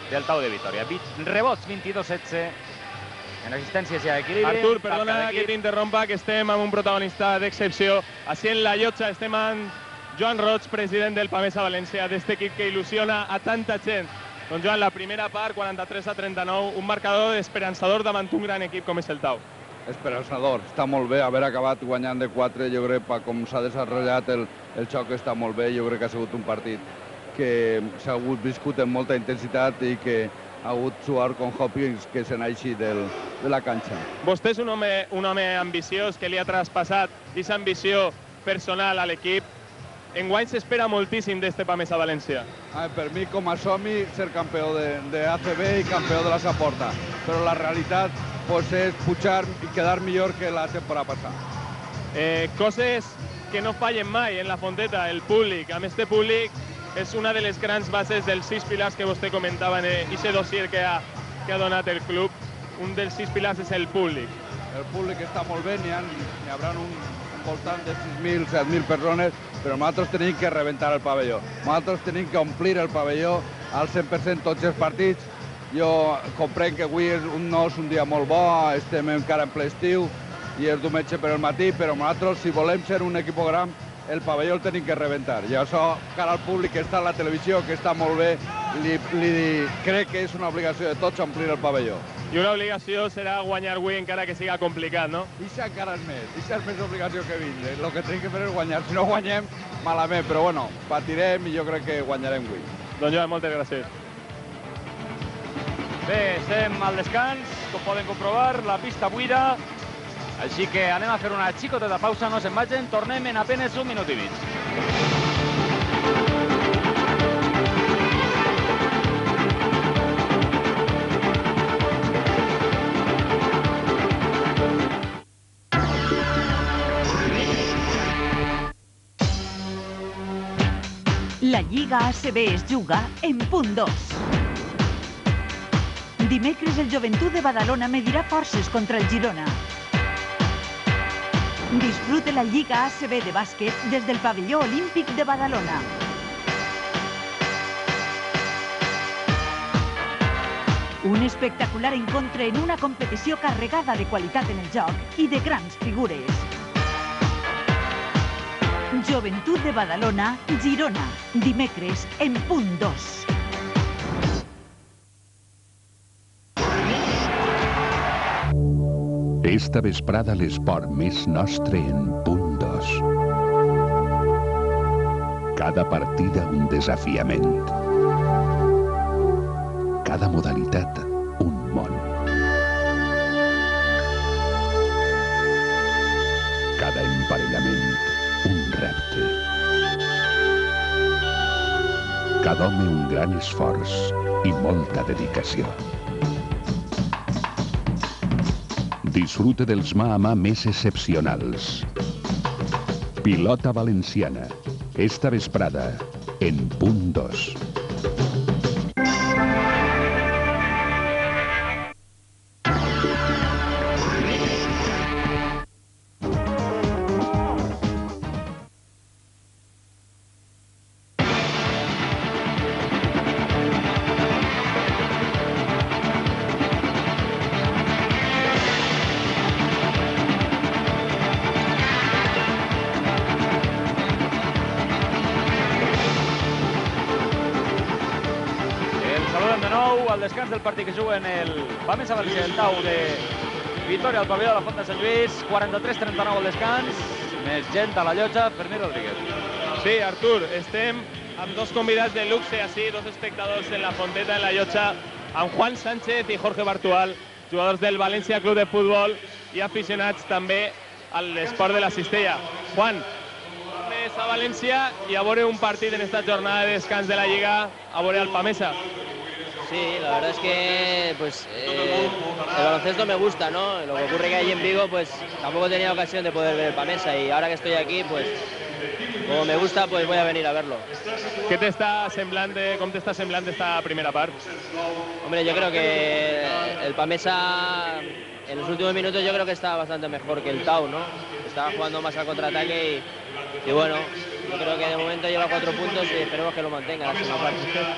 del Tau de Vitoria. Rebots 22-16. En existències hi ha equilibri. Artur, perdona que t'interrompa, que estem amb un protagonista d'excepció. Així en la llotja estem amb Joan Roig, president del Pamesa València, d'este equip que il·lusiona a tanta gent. Doncs Joan, la primera part, 43-39, un marcador esperançador davant un gran equip com és el Tau. Esperançador, està molt bé, haver acabat guanyant de 4, jo crec que com s'ha desenvolupat el xoc està molt bé, jo crec que ha sigut un partit que s'ha hagut viscut amb molta intensitat i que ha hagut jugar com Hopkins que se n'aixi de la canxa. Vostè és un home ambiciós que li ha traspassat aquesta ambició personal a l'equip. Enguany s'espera moltíssim d'este Pamesa València. Per mi, com a somni, ser campió d'ACB i campió de la Saporta. Però la realitat és pujar i quedar millor que la temporada passada. Coses que no fallen mai en la Fonteta, el públic. Amb este públic és una de les grans bases dels 6 pilars que vostè comentava en aquest dossier que ha donat el club. Un dels 6 pilars és el públic. El públic està molt bé, n'hi haurà un voltant de 6.000, 7.000 persones, però nosaltres tenim que rebentar el pavelló. Nosaltres tenim que omplir el pavelló al 100% tots els partits. Jo comprenc que avui no és un dia molt bo, estem encara en ple estiu i és diumenge per al matí, però nosaltres, si volem ser un equip gran, el pavelló el tenim que rebentar. I això, cara al públic que està a la televisió, que està molt bé, crec que és una obligació de tots omplir el pavelló. I una obligació serà guanyar avui encara que siga complicat, no? Ixa encara és més obligació que vindre. El que tenim que fer és guanyar. Si no guanyem, malament, però bueno, patirem i jo crec que guanyarem avui. Doncs Joan, moltes gràcies. Bé, estem al descans, com poden comprovar, la pista buida. Així que anem a fer una xicoteta pausa, no se'n vagin, tornem en apenas un minut i mig. La Lliga ACB es juga en punt 2. Dimecres el Joventut de Badalona medirà forces contra el Girona. Disfrute la Lliga ACB de bàsquet des del pavelló olímpic de Badalona. Un espectacular encontre en una competició carregada de qualitat en el joc i de grans figures. Joventut de Badalona, Girona, dimecres en punt 2. Esta vesprada l'esport més nostre en punt 2. Cada partida un desafiament. Cada modalitat un món. Cada emparellament un repte. Cada home un gran esforç i molta dedicació. Disfrute dels mà a mà més excepcionals. Pilota valenciana. Esta vesprada, en punt 2. Al descans del partit que juguen el Pamesa València, el Tau de Vitoria al pavelló de la Font de Sant Lluís, 43-39 al descans, més gent a la llotja, Fermí Rodríguez. Sí, Artur, estem amb dos convidats de luxe, així, dos espectadors en la Fonteta, en la llotja, amb Juan Sánchez i Jorge Bartual, jugadors del València Club de Futbol i aficionats també a l'esport de la cistella. Juan, tornes a València i a veure un partit en esta jornada de descans de la Lliga, a veure el Pamesa. Sí, la verdad es que pues, el baloncesto me gusta, ¿no? Lo que ocurre que allí en Vigo, pues tampoco he tenido ocasión de poder ver el Pamesa y ahora que estoy aquí, pues como me gusta, pues voy a venir a verlo. Què t'està semblant, com t'està semblant esta primera part? Hombre, yo creo que el Pamesa en los últimos minutos yo creo que está bastante mejor que el Tau, ¿no? Estaba jugando más al contraataque y bueno, yo creo que de momento lleva 4 puntos y esperemos que lo mantenga la segunda parte.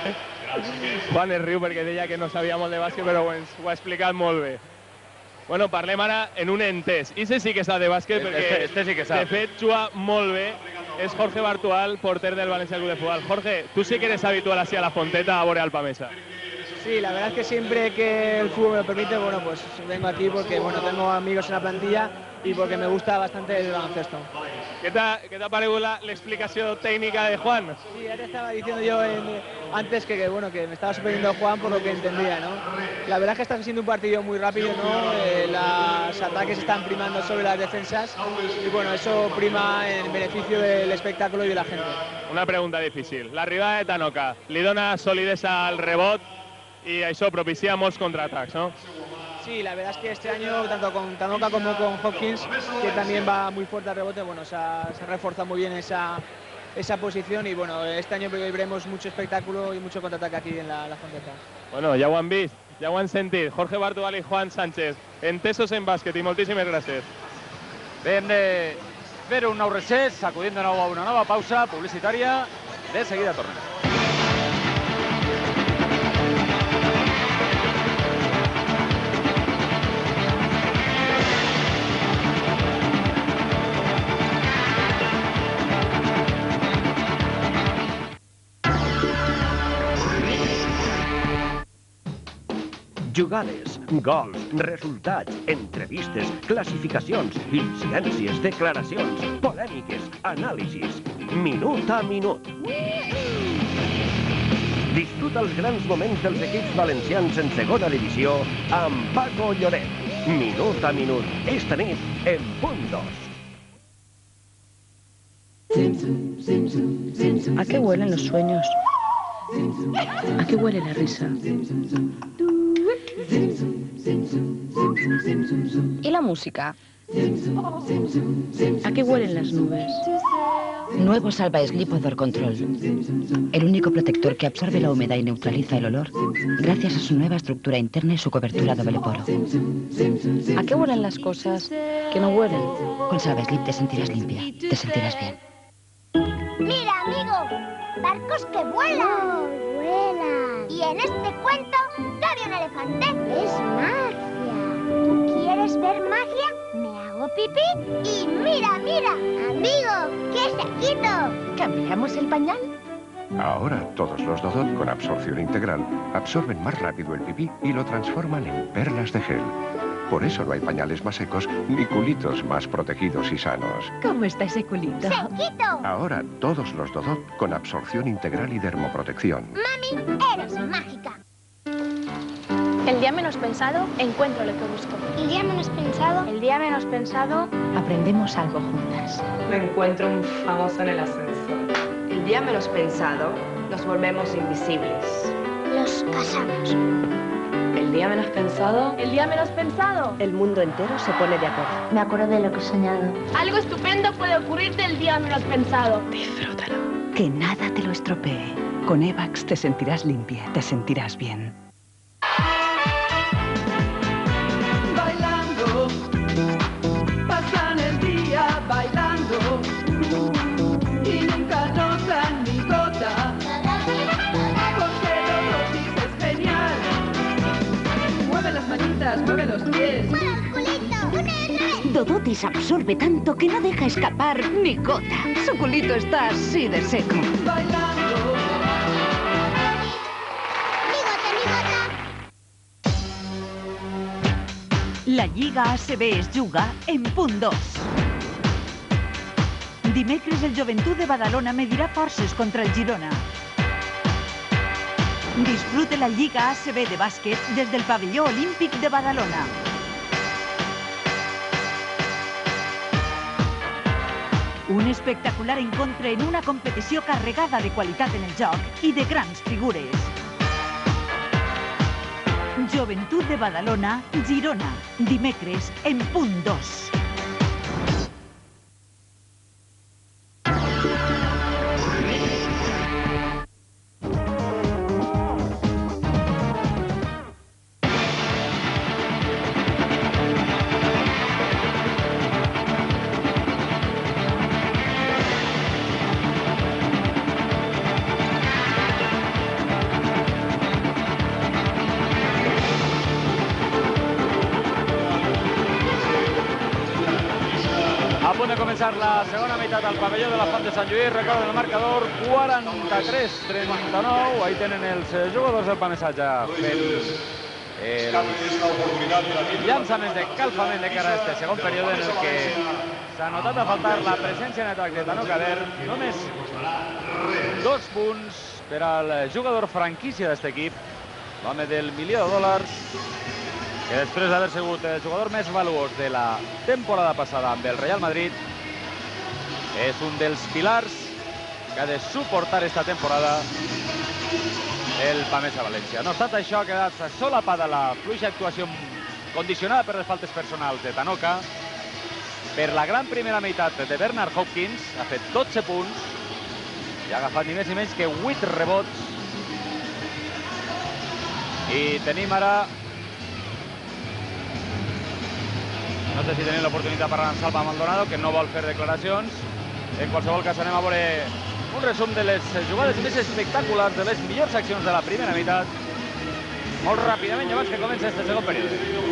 Juan es riu perquè deia que no sabia molt de bàsquet, però ho ha explicat molt bé. Bueno, parlem ara en un entès. I sí que sap de bàsquet perquè, este sí que sap. de fet, juga molt bé. És Jorge Bartual, porter del Valencia Club de Fútbol. Jorge, tú sí que eres habitual así a la Fonteta a ver al Pamesa. Sí, la verdad es que siempre que el fútbol me lo permite, bueno, pues vengo aquí porque, bueno, tengo amigos en la plantilla y porque me gusta bastante el baloncesto. ¿Qué te ha parecido la explicación técnica de Juan? Sí, ya te estaba diciendo yo antes que, bueno, que me estaba sorprendiendo Juan por lo que entendía, ¿no? La verdad es que está siendo un partido muy rápido, ¿no? Los ataques están primando sobre las defensas y, bueno, eso prima en beneficio del espectáculo y de la gente. Una pregunta difícil. L'arribada de Tanoka li dona solidesa al rebot i això propicia molts contraatacs, no? Sí, la verdad es que este año, tanto con Tanoka como con Hopkins, que también va muy fuerte al rebote, bueno, se refuerza muy bien esa posición y, bueno, este año veremos mucho espectáculo y mucho contraataque aquí en la Fonteta. Bueno, ja ho han vist, ja ho han sentit. Jorge Bartual i Juan Sánchez, entesos en bàsquet i moltíssimes gràcies. Bé, hem de fer un nou recés, acudint de nou a una nova pausa publicitària. De seguida tornem. Jugades, gols, resultats, entrevistes, classificacions, incidències, declaracions, polèmiques, anàlisis, minut a minut. Disfruta els grans moments dels equips valencians en segona divisió amb Paco Lloret. Minut a minut, esta nit en Punt 2. ¿A qué huelen los sueños? ¿A qué huele la risa? ¿Y la música? ¿A qué huelen las nubes? Nuevo Salva Slip Odor Control. El único protector que absorbe la humedad y neutraliza el olor gracias a su nueva estructura interna y su cobertura doble poro. ¿A qué huelen las cosas que no huelen? Con Salva Slip te sentirás limpia, te sentirás bien. Mira, amigo, barcos que vuelan. Vuelan. Y en este cuento cabe un elefante. Es magia. ¿Tú quieres ver magia? Me hago pipí y mira, mira. Amigo, ¿qué secito? ¿Cambiamos el pañal? Ahora todos los Dodot con absorción integral absorben más rápido el pipí y lo transforman en perlas de gel. Por eso no hay pañales más secos ni culitos más protegidos y sanos. ¿Cómo está ese culito? ¡Sequito! Ahora todos los Dodot con absorción integral y dermoprotección. Mami, eres mágica. El día menos pensado, encuentro lo que busco. El día menos pensado. El día menos pensado, aprendemos algo juntas. Me encuentro un famoso en el ascensor. El día menos pensado, nos volvemos invisibles. Los casamos. El día menos pensado. El día menos pensado. El mundo entero se pone de acuerdo. Me acuerdo de lo que he soñado. Algo estupendo puede ocurrirte el día menos pensado. Disfrútalo. Que nada te lo estropee. Con Evax te sentirás limpia, te sentirás bien. Bailando, pasan el día bailando y nunca notan ni gota. Porque Dodotis es genial. Mueve las manitas, mueve los pies. Dodotis absorbe tanto que no deja escapar ni gota. Su culito está así de seco. Bailando. La Lliga ACB es juga en Punt 2. Dimecres el Joventut de Badalona medirà forces contra el Girona. Disfrute la Lliga ACB de bàsquet des del pavelló olímpic de Badalona. Un espectacular encontre en una competició carregada de qualitat en el joc i de grans figures. Joventut de Badalona, Girona, dimecres en Punt 2. començar la segona meitat al pavelló de la Font de Sant Lluís. Recorden el marcador, 43-39. Ahí tenen els jugadors del Pamesa ja fent llançaments de calfament de cara a este segon període en el que s'ha notat a faltar la presència en atac de Tanoka Ver. Només 2 punts per al jugador franquícia d'aquest equip, l'home del $1.000.000, que després d'haver sigut el jugador més valuós de la temporada passada amb el Real Madrid, és un dels pilars que ha de suportar esta temporada el Pamesa València. No obstant això, ha quedat solapada la fluixa actuació condicionada per les faltes personals de Tanoka. Per la gran primera meitat de Bernard Hopkins, ha fet 12 punts i ha agafat ni més ni menys que 8 rebots. I tenim ara... No sé si tenim l'oportunitat per avançar el Maldonado, que no vol fer declaracions. En qualsevol cas, anem a veure un resum de les jugades més espectaculars, de les millors accions de la primera meitat. Molt ràpidament, abans que comença este segon període.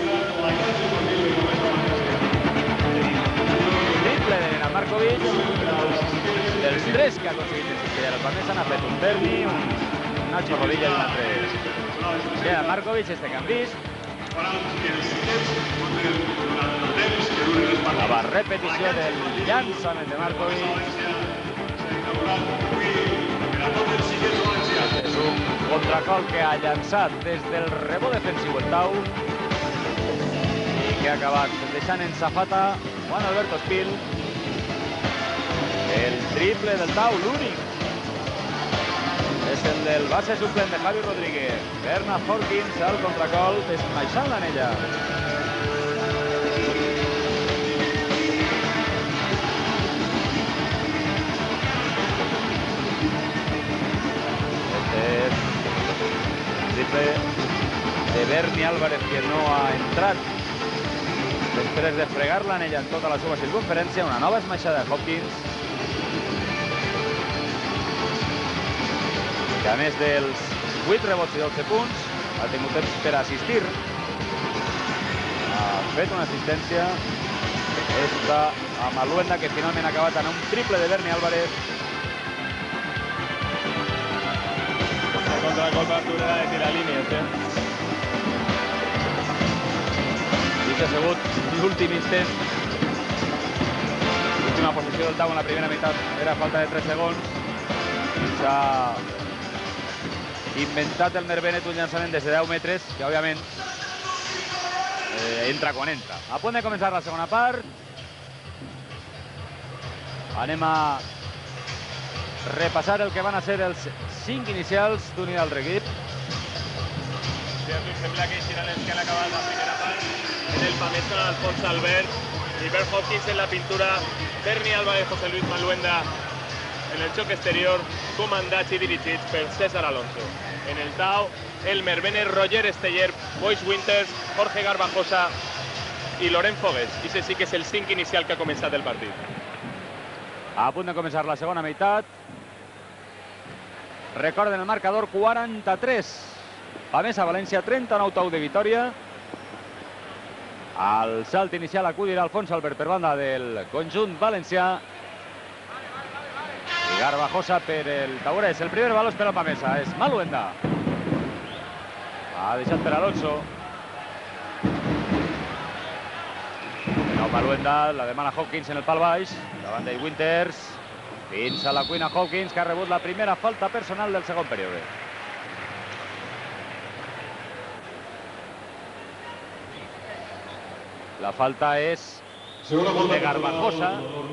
Triple de Markovic. Dels 3 que ha aconseguit el Pamesa, n'ha fet un Berni, un Nacho Rodilla i un altre. Queda Markovic, este que han vist. La repetició del llançament de Markovic. És un contracol que ha llançat des del rebot defensiu el Tau i que ha acabat deixant en safata Juan Alberto Espil. El triple del Tau, l'únic, és el del base suplent de Javi Rodríguez. Bernard Hopkins al contracol, desmaixant l'anella. Triple de Berni Álvarez, que no ha entrat després de fregar l'anella en tota la seva circunferència. Una nova esmaixada de Hopkins, que a més dels 8 rebots i 12 punts ha tingut temps per assistir. Ha fet una assistència esta a Maluenda, que finalment ha acabat en un triple de Berni Álvarez. Contra el colpa d'Arturera de tirar línies, I que ha sigut l'últim intent. L'última posició del Tau en la primera meitat era falta de 3 segons. S'ha inventat el Merbenet un llançament des de 10 metres, que òbviament entra quan entra. A punt de començar la segona part. Anem a repassar el que van a ser els 5 inicials d'un i d'altre equip. Sí, Artur, sembla que seran els que han acabat la primera part. En el Pamesa, Alfons Albert i Bert Hopkins en la pintura. Berni Álvarez, José Luis Maluenda en el xoc exterior, comandats i dirigits per César Alonso. En el Tau, Elmer Bene, Roger Esteller, Boyce Winters, Jorge Garbajosa i Loren Fogues. I sí que és el 5 inicial que ha començat el partit. A punt de començar la segona meitat. Recorden el marcador, 43. Pamesa València, 39 Tau de Vitoria. Al salt inicial acudirà Alfons Albert per banda del conjunt valencià. I Garbajosa per el Taurès. El primer baló és per al Pamesa, és Maluenda. Ha deixat per Alonso. De nou Maluenda, la demana Hopkins en el pal baix. Davant de Winters. Fins a la cuina Hopkins, que ha rebut la primera falta personal del segon període. La falta és de Garbajosa.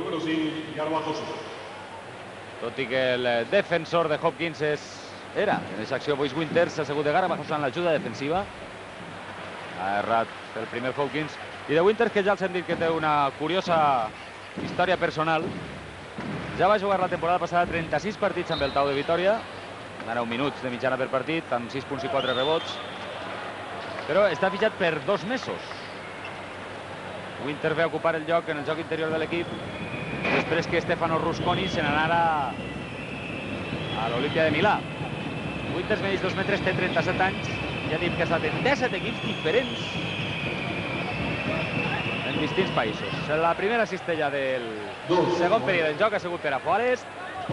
Tot i que el defensor de Hopkins era en aquesta acció Boyce Winters, ha sigut de Garbajosa en l'ajuda defensiva. Ha errat el primer Hopkins. I de Winters, que ja els hem dit que té una curiosa història personal. Ja va jugar la temporada passada 36 partits amb el Tau de Vitoria, 9 minuts de mitjana per partit, amb 6 punts i 4 rebots. Però està fitxat per 2 mesos. Winters ve a ocupar el lloc en el joc interior de l'equip després que Stefano Rusconi se n'anara a l'Olimpia de Milà. Winters medeix 2 metres, té 37 anys i ha dit que ha estat en 17 equips diferents en distints països. La primera cistella del Segon període en joc ha sigut per a Juárez.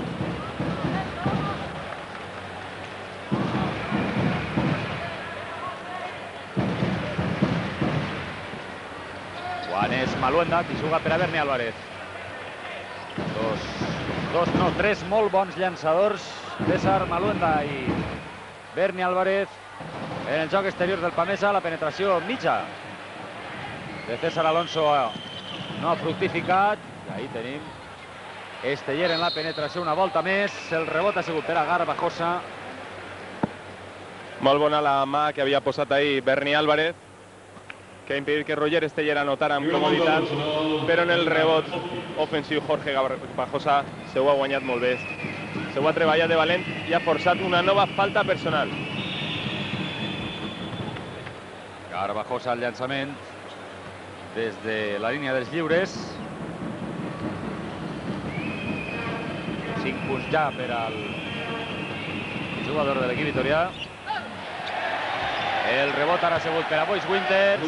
Juanes Maluenda, qui juga per a Berni Álvarez. Tres molt bons llançadors, César Maluenda i Berni Álvarez. En el joc exterior del Pamesa, la penetració mitja de César Alonso no ha fructificat. I ahí tenim Esteller en la penetració una volta més. El rebot ha sigut per a Garbajosa. Molt bona la mà que havia posat ahir Berni Álvarez, que ha impedit que Roger Esteller anotara amb comoditat, però en el rebot ofensiu Jorge Garbajosa se ho ha guanyat molt bé. Se ho ha treballat de valent i ha forçat una nova falta personal. Garbajosa al llançament des de la línia dels lliures. 5 punts ja per al jugador de l'equip vitorià. El rebot ara ha sigut per a Boys Winters.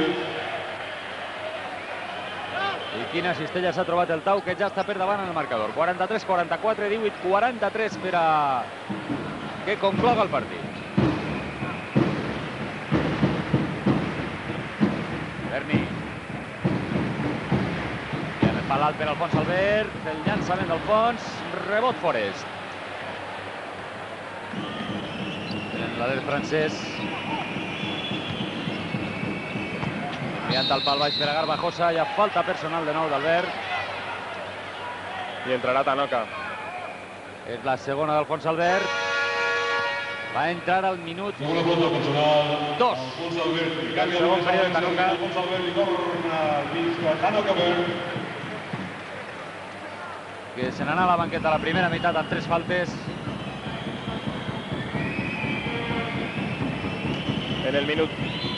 I quina cistella s'ha trobat el Tau, que ja està per davant en el marcador. 43-44, 18-43 per a que concloga el partit. Berni. I en el pal alt per Alfons Albert. El llançament d'Alfons. Rebot Forest. En la del francès. Enviant el pal baix per a Garbajosa. Hi ha falta personal de nou d'Albert. I entrarà Tanoca. És la segona d'Alfons Albert. Va entrar al minut 2. El segon període de Tanoca. Que se n'anà a la banqueta a la primera meitat amb 3 faltes. En el minut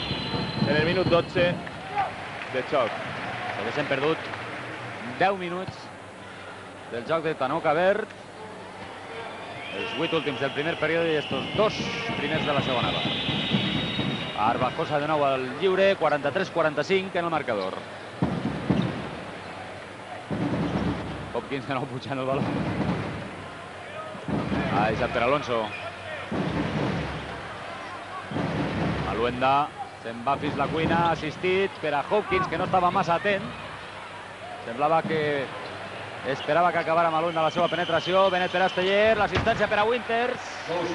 12 de xoc. S'haguessin perdut 10 minuts del joc de Tanoca Verd. Els 8 últims del primer període i estos 2 primers de la segona part. Garbajosa de nou al lliure, 43-45 en el marcador. Hopkins de nou pujant el baló. Ha deixat per Alonso. Maluenda se'n va fins la cuina, assistit per a Hopkins, que no estava massa atent. Semblava que esperava que acabara Maluenda la seva penetració. Benet per a Esteller, l'assistència per a Winters.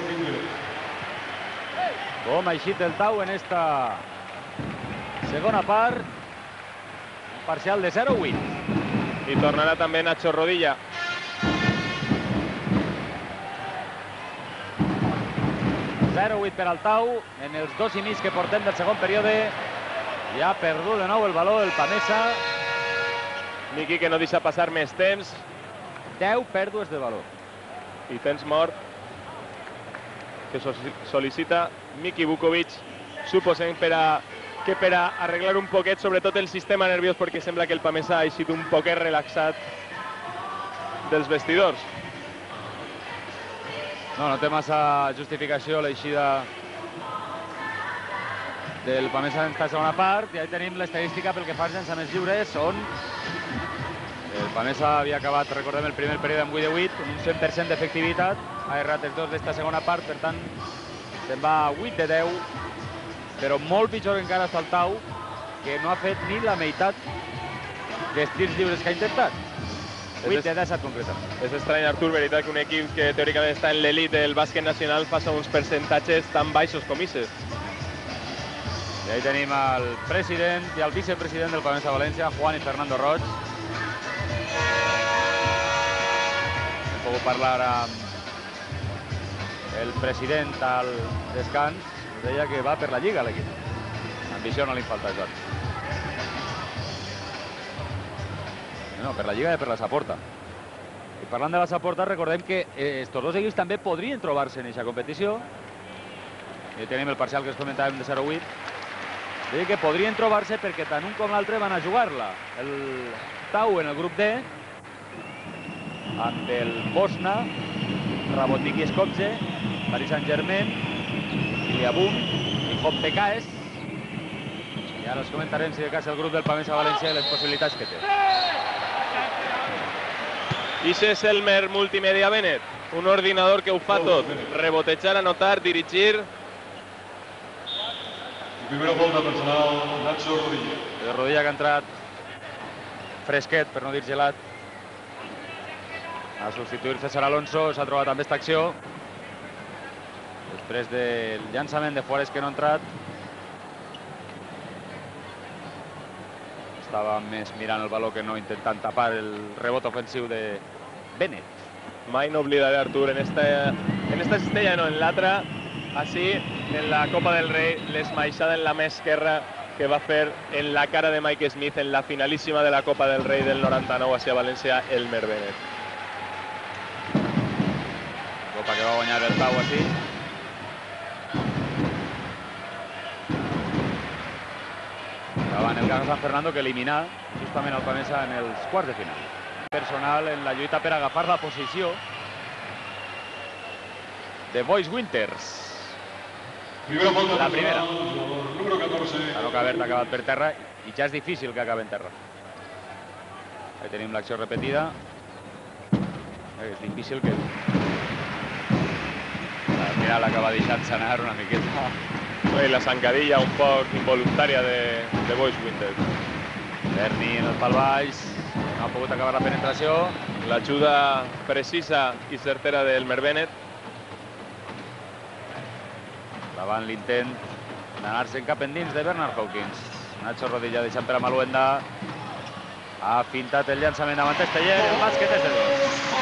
Com ha eixit el Tau en esta segona part. Un parcial de 0-8. I tornarà també Nacho Rodilla. Per al Tau, en els 2 i mig que portem del segon període. Ja ha perdut de nou el baló el Pamesa. Miqui, que no deixa passar més temps. 10 pèrdues de baló. I temps mort que sol·licita Miki Vukovic, suposem per a arreglar un poquet, sobretot el sistema nerviós, perquè sembla que el Pamesa ha eixit un poquet relaxat dels vestidors. No té massa justificació l'eixida del Pamesa en esta segona part. I ahí tenim l'estadística pel que fa als llançaments lliures, on el Pamesa havia acabat, recordem, el primer període amb 8 de 8, un 100% d'efectivitat. Ha errat els 2 d'esta segona part, per tant, se'n va 8 de 10. Però molt pitjor encara està el Tau, que no ha fet ni la meitat dels tirs lliures que ha intentat. 8 de 10 concretament. És estrany, Artur, veritat, que un equip que teòricament està en l'elit del bàsquet nacional faça uns percentatges tan baixos com aquests. I ahí tenim el president i el vicepresident del Pamesa València, Juan y Fernando Roig. Hem pogut parlar amb el president al descans. Deia que va per la Lliga l'equip. Ambició no li falta, Joan. No, per la Lliga i per la Saporta. I parlant de la Saporta, recordem que estos 2 equips també podrien trobar-se en aquesta competició. I tenim el parcial que es comentàvem de 0-8. Vull dir que podrien trobar-se perquè tant un com l'altre van a jugar-la. El Tau en el grup D, amb el Bosna, Rabotnik i Skopje, Paris Saint-Germain, Iliabum i Hop Pekaes. I ara els comentarem, si de cas, el grup del Pamesa València i les possibilitats que té. I això és Elmer Multimedia Bennett, un ordinador que ho fa tot, rebotejar, anotar, dirigir. Primera volta personal, Nacho Rodilla. De Rodilla que ha entrat fresquet, per no dir gelat. A substituir César Alonso, s'ha trobat amb aquesta acció. Després del llançament de Juárez que no ha entrat. Estava més mirant el baló que no intentant tapar el rebot ofensiu de Bennett. Mai no oblidaré, Artur, en esta cistella no, en l'altra, així, en la Copa del Rei, l'esmaixada en la mà esquerra que va fer en la cara de Mike Smith en la finalíssima de la Copa del Rei del 99 hacia València, Elmer Bennett. Copa que va guanyar el Tau així. Davant el Gaga San Fernando, que eliminà justament el Pamesa en els quarts de final. Personal en la lluita per agafar la posició de Boys Winters. La primera. Número 14. Tanoka Bert ha acabat per terra i ja és difícil que acabi en terra. Ahí tenim l'acció repetida. És difícil que... Al final acaba deixant-se anar una miqueta. I la zancadilla un poc involuntària de Boys Winters. Berni en el pal baix. No ha pogut acabar la penetració. L'ajuda precisa i certera d'Elmer Bennett. Davant l'intent d'anar-se'n cap endins de Bernard Hawkins. Nacho Rodilla deixant per a Maluenda. Ha fintat el llançament davant Esteller. El bàsquet és de dos.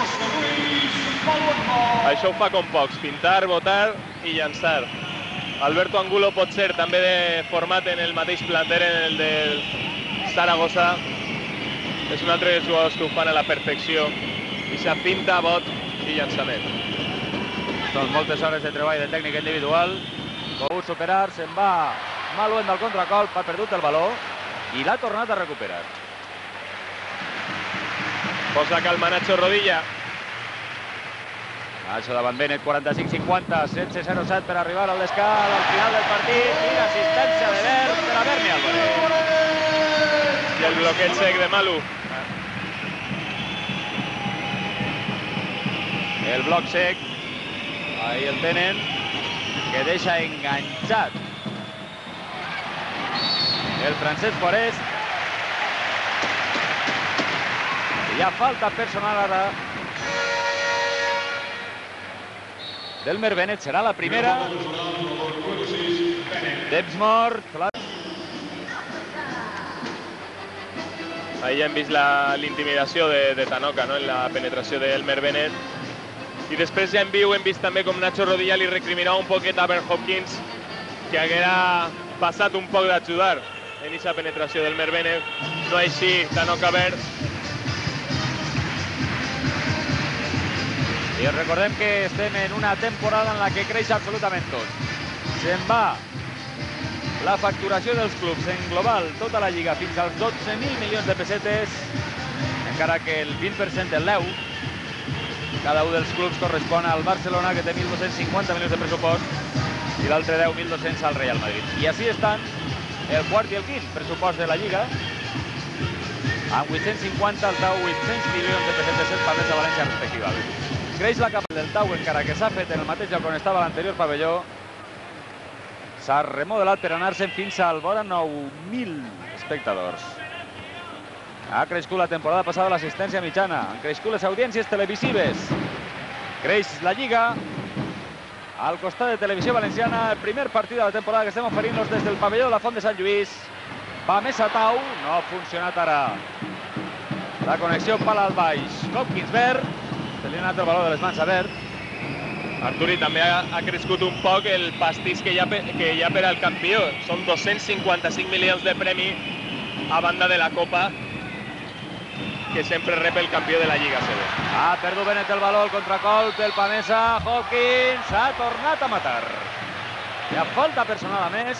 Això ho fa com pocs, pintar, botar i llançar. Alberto Angulo pot ser també de format en el mateix planter en el del Saragossa. És un altre dels jugadors que ho fan a la perfecció. I s'ha pinta, bot i llançament. Són moltes hores de treball de tècnica individual. Pogut superar, se'n va Maluenda al contracolp, ha perdut el baló i l'ha tornat a recuperar. Posa calma Nacho Rodilla. Nacho davant Bennett, 45-50, 16-07 per arribar al descans al final del partit. Quina assistència de Bert per a Berni Álvarez. I el bloqueig sec de Malu. El bloc sec. Ahí el tenen, que deixa enganxat el Francesc Forest. Hi ha falta personal ara d'Elmer Bennett. Serà la primera. Temps mort. Ahí ja hem vist l'intimidació de Tanoka, no? En la penetració d'Elmer Bennett. I després ja en viu hem vist també com Nacho Rodilla li recriminava un poquet a Bert Hopkins que haguera passat un poc d'ajudar en aquesta penetració d'Elmer Bennett. No així Tanoka Bert. I recordem que estem en una temporada en la que creix absolutament tot. Se'n va la facturació dels clubs en global, tota la lliga, fins als 12.000 milions de pessetes, encara que el 20% del l'EU, cada un dels clubs correspon al Barcelona, que té 1.250 milions de pressupost, i l'altre 10.200 al Real Madrid. I així estan el quart i el quint pressupost de la lliga, amb 850 el Tau, 800 milions de pessetes el Pamesa a València respectivament. Creix la capa del Tau, encara que s'ha fet en el mateix lloc on estava l'anterior pavelló. S'ha remodelat per anar-se'n fins al vora 9.000 espectadors. Ha crescut la temporada passada l'assistència mitjana, han crescut les audiències televisives. Creix la Lliga. Al costat de Televisió Valenciana, el primer partit de la temporada que estem oferint-los des del pavelló de la Font de Sant Lluís. Pamesa Tau, no ha funcionat ara la connexió pal al baix. Hopkins Bert, se li ha anat el valor de les mans a Bert. Arturi, també ha crescut un poc el pastís que hi ha per al campió. Són 255 milions de premi a banda de la Copa que sempre rep el campió de la Lliga CB. Ha perdut Bennett el valor, el contracolp del Pamesa. Hopkins s'ha tornat a matar. Hi ha falta personal a més.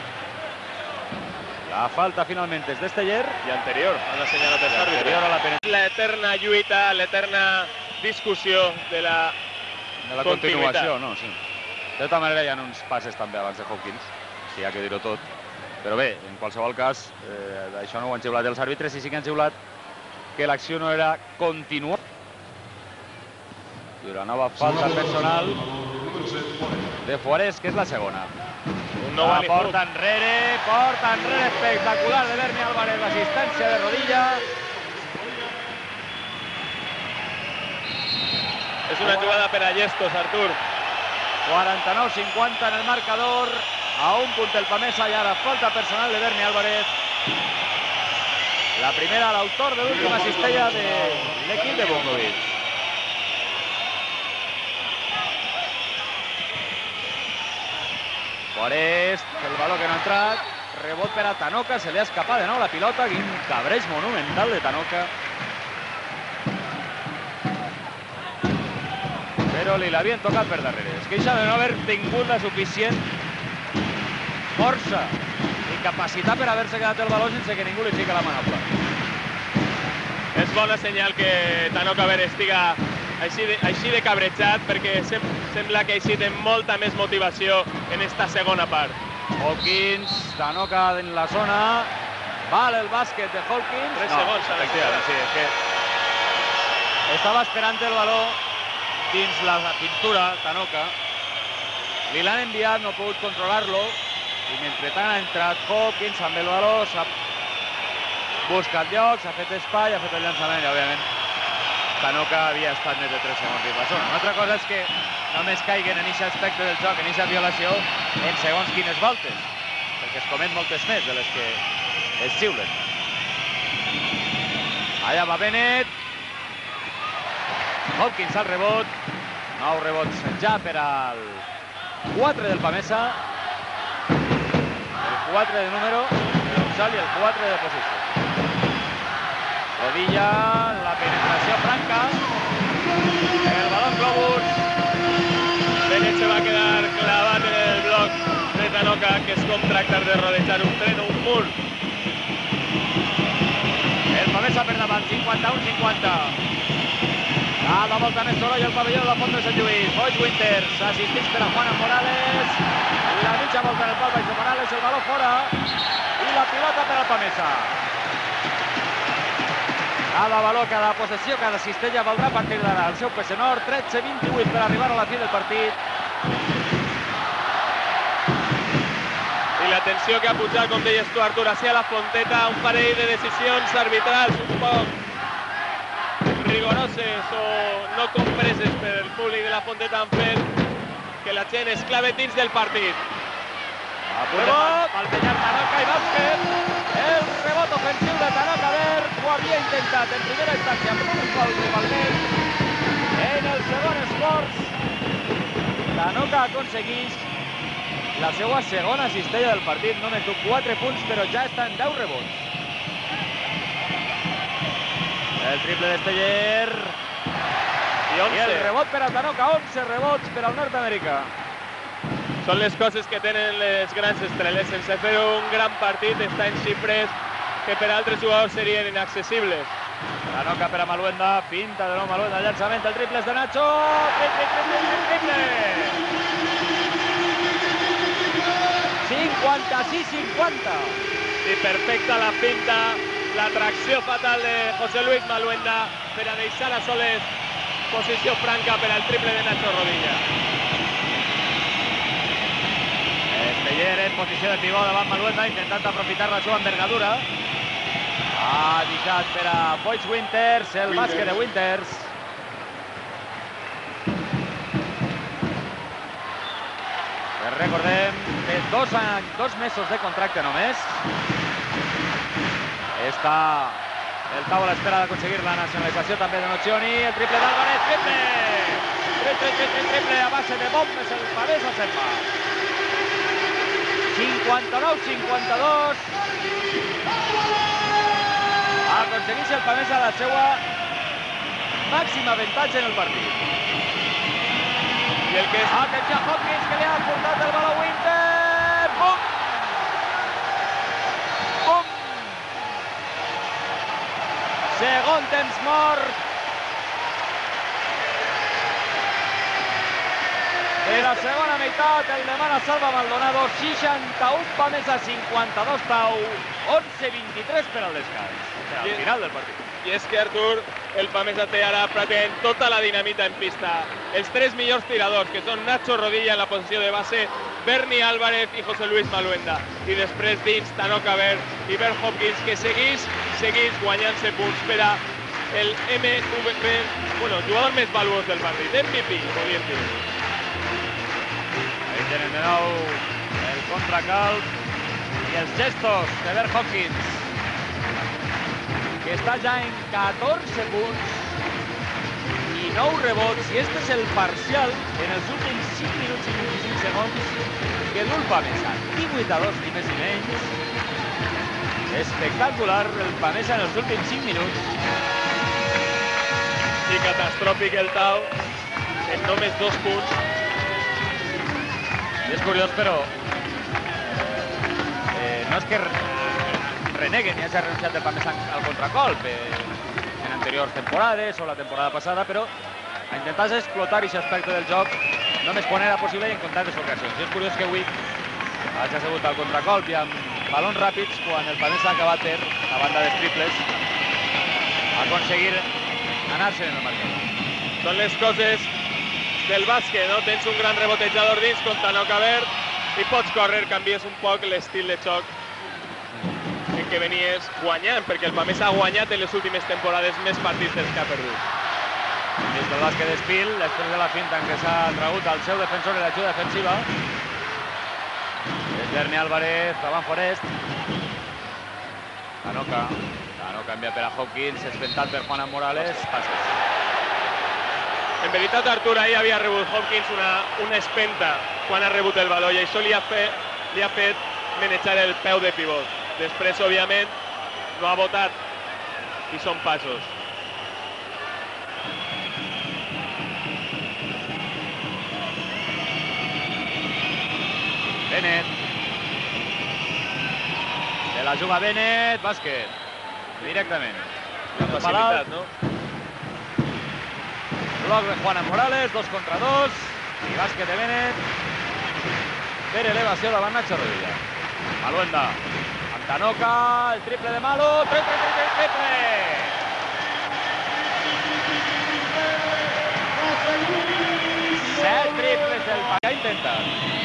La falta finalment és d'Esteller. I anterior, han assenyalat els àrbitres. L'eterna lluita, l'eterna discussió de la continuació, no? Sí. De tota manera hi ha uns passes també abans de Hopkins, si hi ha que dir-ho tot. Però bé, en qualsevol cas, això no ho han xiulat els àrbitres i sí que han xiulat que l'acció no era continuar. I una nova falta personal de Forés, que és la segona. La porta enrere espectacular de Berni Álvarez, l'assistència de rodilla. És una jugada per a llestos, Artur. 49-50 en el marcador, a un punt el Pamesa i ara falta personal de Berni Álvarez. La primera, l'autor de l'última cistella de l'equip de Bunkovic. Forest, el baló que no ha entrat, rebot per a Tanoka, se li ha escapat de nou la pilota, quin cabreig monumental de Tanoka. Però li l'havien tocat per darrere. Es queixa de no haver tingut la suficient força i capacitat per haver-se quedat el baló sense que ningú li fica la mà al plat. És bona senyal que Tanoka estiga així de cabrejat, perquè sembla que ha eixit amb molta més motivació en esta segona part. Hawkins, Tanoka en la zona, val el bàsquet de Hawkins. 3 segons, efectivament, sí, és que estava esperant el baló dins la pintura, Tanoka. Li l'han enviat, no ha pogut controlar-lo, i mentrestant ha entrat Hawkins amb el baló, s'ha buscat lloc, s'ha fet espai, ha fet el llançament i, òbviament, Tanoka havia estat més de 3 segons dins la zona. Una altra cosa és que només caiguen en aquest aspecte del joc, en aquesta violació, en segons quines voltes, perquè es comet moltes més de les que es xiulen. Allà va Bennett. Hawkins al rebot. 9 rebots ja per al 4 del Pamesa. El 4 de número de dorsal i el 4 de posició. Rodilla, la penetració franca. El balón globus. Bennett se va quedar clavat en el bloc de Tanoka, que és com tractar de rodejar un tren o un mur. El Pamesa per davant, 51-50. Cada volta més soroll al pavelló de la Font de Sant Lluís. Boix Winters, assistits per a Juan Morales. I la mitja volta en el pal baix de Morales, el baló fora. I la pilota per al Pamesa. Cada baló, cada possessió, cada cistella valdrà a partir d'ara el seu pes nord. 13-28 per arribar a la fi del partit. I la tensió que ha pujat, com deies tu, Artur, hacia la Fonteta, un parell de decisions arbitrals un poc rigoroses o no compreses per el públic de la Fonteta han fet que la gent es clave dins del partit. Rebot, palpejar Tanoka i bàsquet. El rebot ofensiu de Tanoka Ver ho havia intentat en primera instància amb un gol rivalment. En el segon esforç, Tanoka aconsegueix la seva segona cistella del partit. Només du 4 punts, però ja està en 10 rebots. El triple d'Esteller. I el rebot per a Tanoka, 11 rebots per al nord-americà. Són les coses que tenen les grans estreles. Sense fer un gran partit està en xifres que per altres jugadors serien inaccessibles. Tanoka per a Maluenda, pinta de nou Maluenda, el llançament del triple és de Nacho. Triple! 56-50. I perfecta la pinta, l'atracció fatal de José Luis Maluenda per a deixar a soles posició franca per al triple de Nacho Rodilla. Esteller en posició de pivot davant Maluenda, intentant aprofitar la seva envergadura. Ha deixat per a Boix Winters, el bàsquet de Winters. Recordem que 2 mesos de contracte només. Està el Tau a l'espera d'aconseguir la nacionalització també de Nocioni. El triple d'Álvarez, triple a base de bombes, el Pamesa se'n va. 59-52. Aconsegueix el Pamesa la seva màxim avantatge en el partit. I el que és... Atenció a Hawkins, que li ha portat el baló a Winter. Bum! Bum! Segon temps mort. De la segona meitat, el demana Salva Maldonado. 61 Pamesa, 52 Tau. 11-23 per al descans. Per al final del partit. I és que, Artur, el Pamesa té ara pràcticament tota la dinamita en pista. Els tres millors tiradors, que són Nacho Rodilla en la posició de base, Bernie Álvarez i José Luis Maluenda. I després dins Tanoka Verd i Bert Hopkins, que seguís guanyant-se punts per a el MVP, bueno, jugador més valuós del partit, MVP, podríem dir. Ahí tenen de nou el contracalp i els gestos de Bert Hopkins, que està ja en 14 punts i 9 rebots, i este és el parcial en els últims 5 minuts i 25 segons que du el Pamesa. 18-2, ni més ni menys. Espectacular el Pamesa en els últims 5 minuts. I catastròfic el Tau, en només 2 punts. I és curiós, però no és que reneguen i hagi renunciat el Pamesa al contracolp en anteriors temporades o la temporada passada, però a intentar explotar aquest aspecte del joc només quan era possible i en tantes ocasions. I és curiós que avui hagi assegut al contracolp i amb balons ràpids quan el Pamesa ha acabat per, a banda de triples, aconseguir anar-se en el marcador. Són les coses del bàsquet, no? Tens un gran rebotejador dins com Tanoka Verd i pots córrer, canvies un poc l'estil de xoc en què venies guanyant, perquè el Pamesa ha guanyat en les últimes temporades més partits dels que ha perdut. Des del bàsquet d'Espil, després de la finta en què s'ha tragut al seu defensor en l'ajuda defensiva. És Bernie Álvarez, davant Forest. Tanoka envia per a Hopkins, espentat per Juan Morales, passes. En veritat, Artur, ahir havia rebut Hopkins una espenta quan ha rebut el valor i això li ha fet manejar el peu de pivot. Després, òbviament, no ha votat i són passos. Bennett. Se la juga Bennett, bàsquet. Directament. Amb facilitat, no? Bloc de Juan Morales, 2 contra 2. I bàsquet de Bennett. Per elevació davant Nacho Rodilla. Maluenda. Amb Tanoka, el triple de Malo. Triple! Set triples del Pamesa intenta.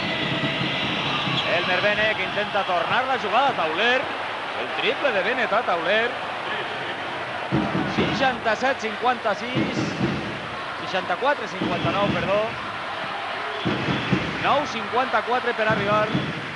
Elmer Bennett que intenta tornar la jugada a tauler. El triple de Bennett a tauler. 67-56. 64-59, perdó. 9-54 per arribar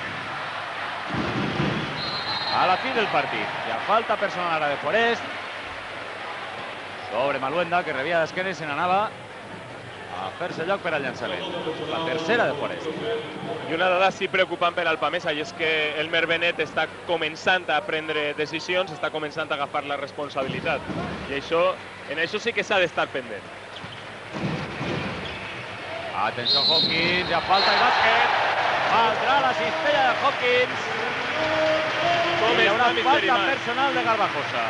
a la fi del partit. I a falta personal ara de Forest. Sobre Maluenda, que rebia d'esquena i se n'anava a fer-se lloc per al llançament. La tercera de Forest. I una dada sí preocupant per al Pamesa, i és que Elmer Bennett està començant a prendre decisions, està començant a agafar la responsabilitat. I en això sí que s'ha d'estar pendent. Atenció Hopkins, ja falta i bàsquet. Valdrà la cistella de Hopkins. Hi haurà falta personal de Garbajosa.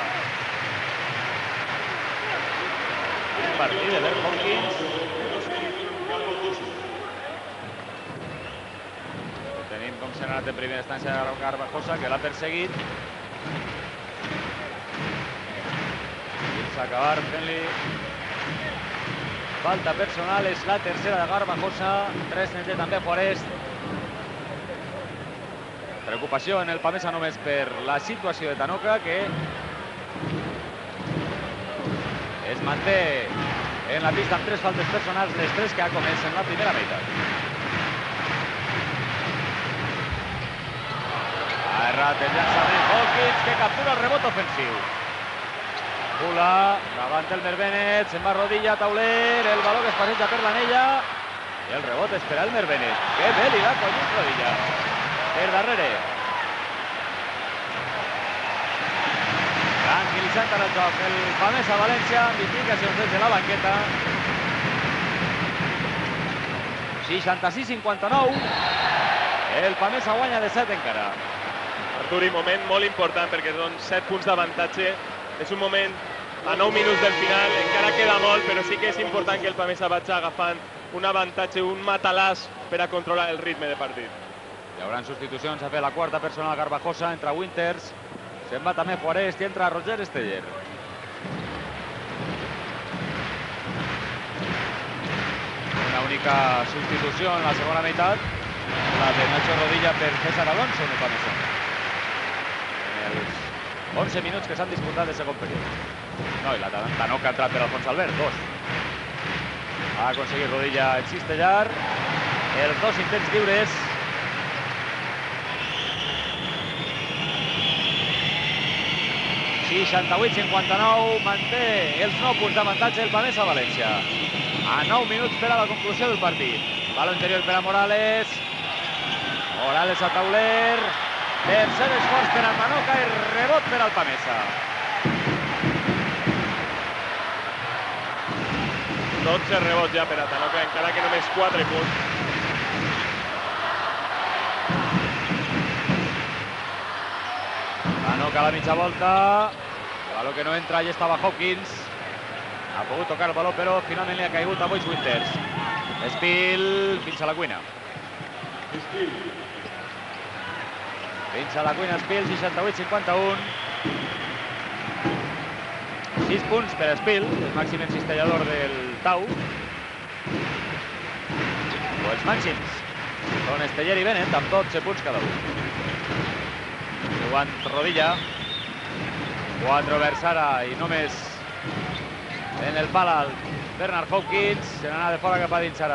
Un partit de Bert Hopkins. Tenim com s'ha anat en primera instància de Garbajosa, que l'ha perseguit. Fins a acabar fent-li falta personal, és la tercera de Garbajosa. 3 n'en té també Forest. Preocupació en el Pamesa només per la situació de Tanoka, que es manté en la pista amb 3 faltes personals, les 3 que ha comès en la primera meitat. Ha errat el llançament Hopkins, que captura el rebot ofensiu. Pula, davant Elmer Bennett, se'n va Rodilla, tauler, el baló que es passeja per l'anella, i el rebot és per Elmer Bennett. Que bé li va collir Rodilla. Per darrere. Tranquil·litzant en el joc el Pamesa València, amb indicacions des de la banqueta. 66-59. El Pamesa guanya de 7 encara. Artur, i moment molt important perquè són 7 punts d'avantatge. És un moment a 9 minuts del final, encara queda molt, però sí que és important que el Pamesa vagi agafant un avantatge, un matalàs per a controlar el ritme de partit. Hi haurà substitucions, ha fet la quarta persona Garbajosa, entra Winters, se'n va també Forest i entra Roger Esteller. una única substitució en la segona meitat, la de Nacho Rodilla per César Alonso en el Pamesa. En els 11 minuts que s'han disputat de segon període. No, i la Tanoca ha entrat per Alfons Albert, 2. Ha aconseguit Rodilla en cistellar. Els 2 intents lliures. ...68-59, manté els 9 punts d'avantatge el Pamesa València. A 9 minuts per a la conclusió del partit. Baló interior per a Morales. Morales a tauler. Tercer esforç per a Tanoca i rebot per al Pamesa. 12 rebots ja per a Tanoca, encara que només 4 punts. Tanoca a la mitja volta. El baló que no entra, allà estava Hawkins. Ha pogut tocar el baló, però finalment li ha caigut a Boyce Winters. Spill fins a la cuina. Fins a la cuina Spill, 68-51. 6 punts per a Spill, el màxim encistellador del Tau. O els màxims són Esteller i Bennett, amb 12 punts cada un. Jugant Rodilla. 4 Versara i només en el pal alt Bernard Hawkins. Se n'anà de fora cap a dins ara.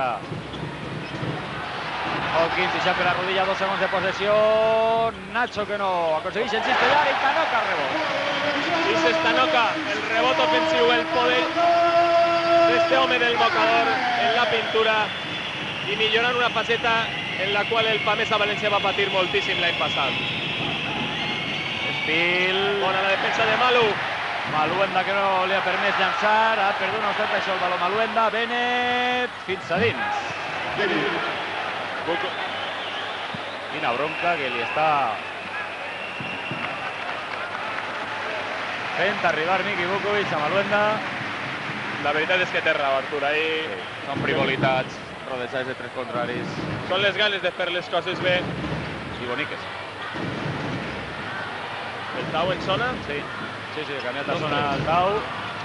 Hawkins deixa per a Rodilla, 2 segons de possessió. Nacho que no aconsegueix el cistellar i Tanoca rebot. Y se Tanoca, el rebot ofensivo, el poder de este hombre del mocador en la pintura y millorant una faceta en la qual el Pamesa València va patir moltíssim l'any passat. Spill. Bona la defensa de Malu. Maluenda que no li ha permès llançar. Ha perdut una oferta això el baló Maluenda. Bennett fins a dins. Quina bronca que li està fent arribar Miki Vukovic a Maluenda. La veritat és que té raó, Artur. Ahí són frivolitats, rodejats de 3 contraris. Són les ganes de fer les coses bé. I boniques. El Tau en zona? Sí, ha canviat de zona al Tau.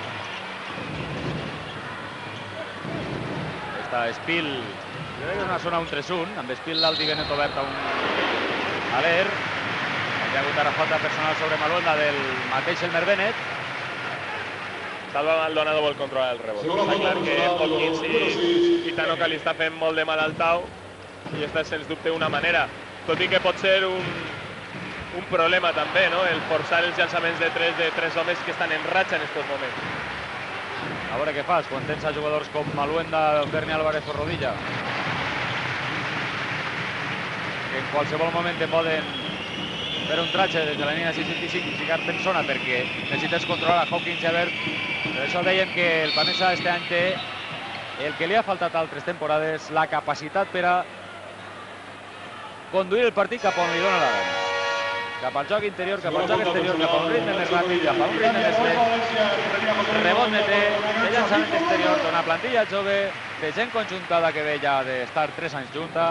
Està Spill. Jo crec que és una zona 1-3-1, amb Spill dalt i Bennett obert a un aler. Hi ha hagut ara falta personal sobre Maluenda del mateix Elmer Bennett. Salva Maldonado vol controlar el rebot. Està clar que Hawkins i Tanoca li està fent molt de mal al Tau i aquesta és sens dubte una manera, tot i que pot ser un problema també, no? El forçar els llançaments de 3 homes que estan en ratxa en aquests moments. A veure què fas quan tens a jugadors com Maluenda, Berni Álvarez o Rodilla, que en qualsevol moment te poden fer un tratge des de la línia 65 i ficar-te en zona perquè necessites controlar a Hawkins i Albert. Per això dèiem que el Pamesa este any té el que li ha faltat a altres temporades, la capacitat per a conduir el partit cap on li dona la gana. Cap al joc interior, cap al joc exterior, cap a un ritme més ràpid, cap a un ritme més lent. Rebot neter, de llançament exterior, d'una plantilla jove, de gent conjuntada que ve ja d'estar 3 anys junta.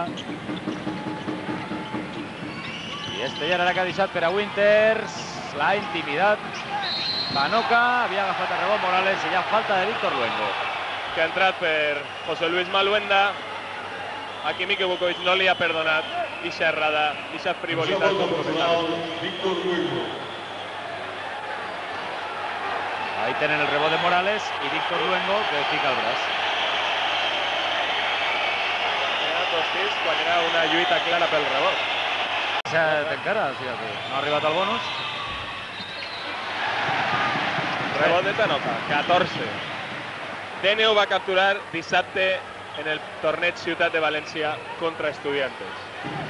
I Esteller ara que ha deixat per a Winters, l'ha intimidat. Tanoca havia agafat el rebot Morales i hi ha falta de Víctor Luengo. Que ha entrat per José Luis Maluenda. Aquí Miki Vukovic no li ha perdonat ixa errada, ixa frivolitat com comentava. Ahí tenen el rebot de Morales i Víctor Luengo que fica el braç. Eren 2 tirs quan era una lluita clara pel rebot. Encara, sí, no ha arribat al bonus. Rebot de Tanoca, 14. DNU va capturar dissabte en el torneig Ciutat de València contra Estudiantes.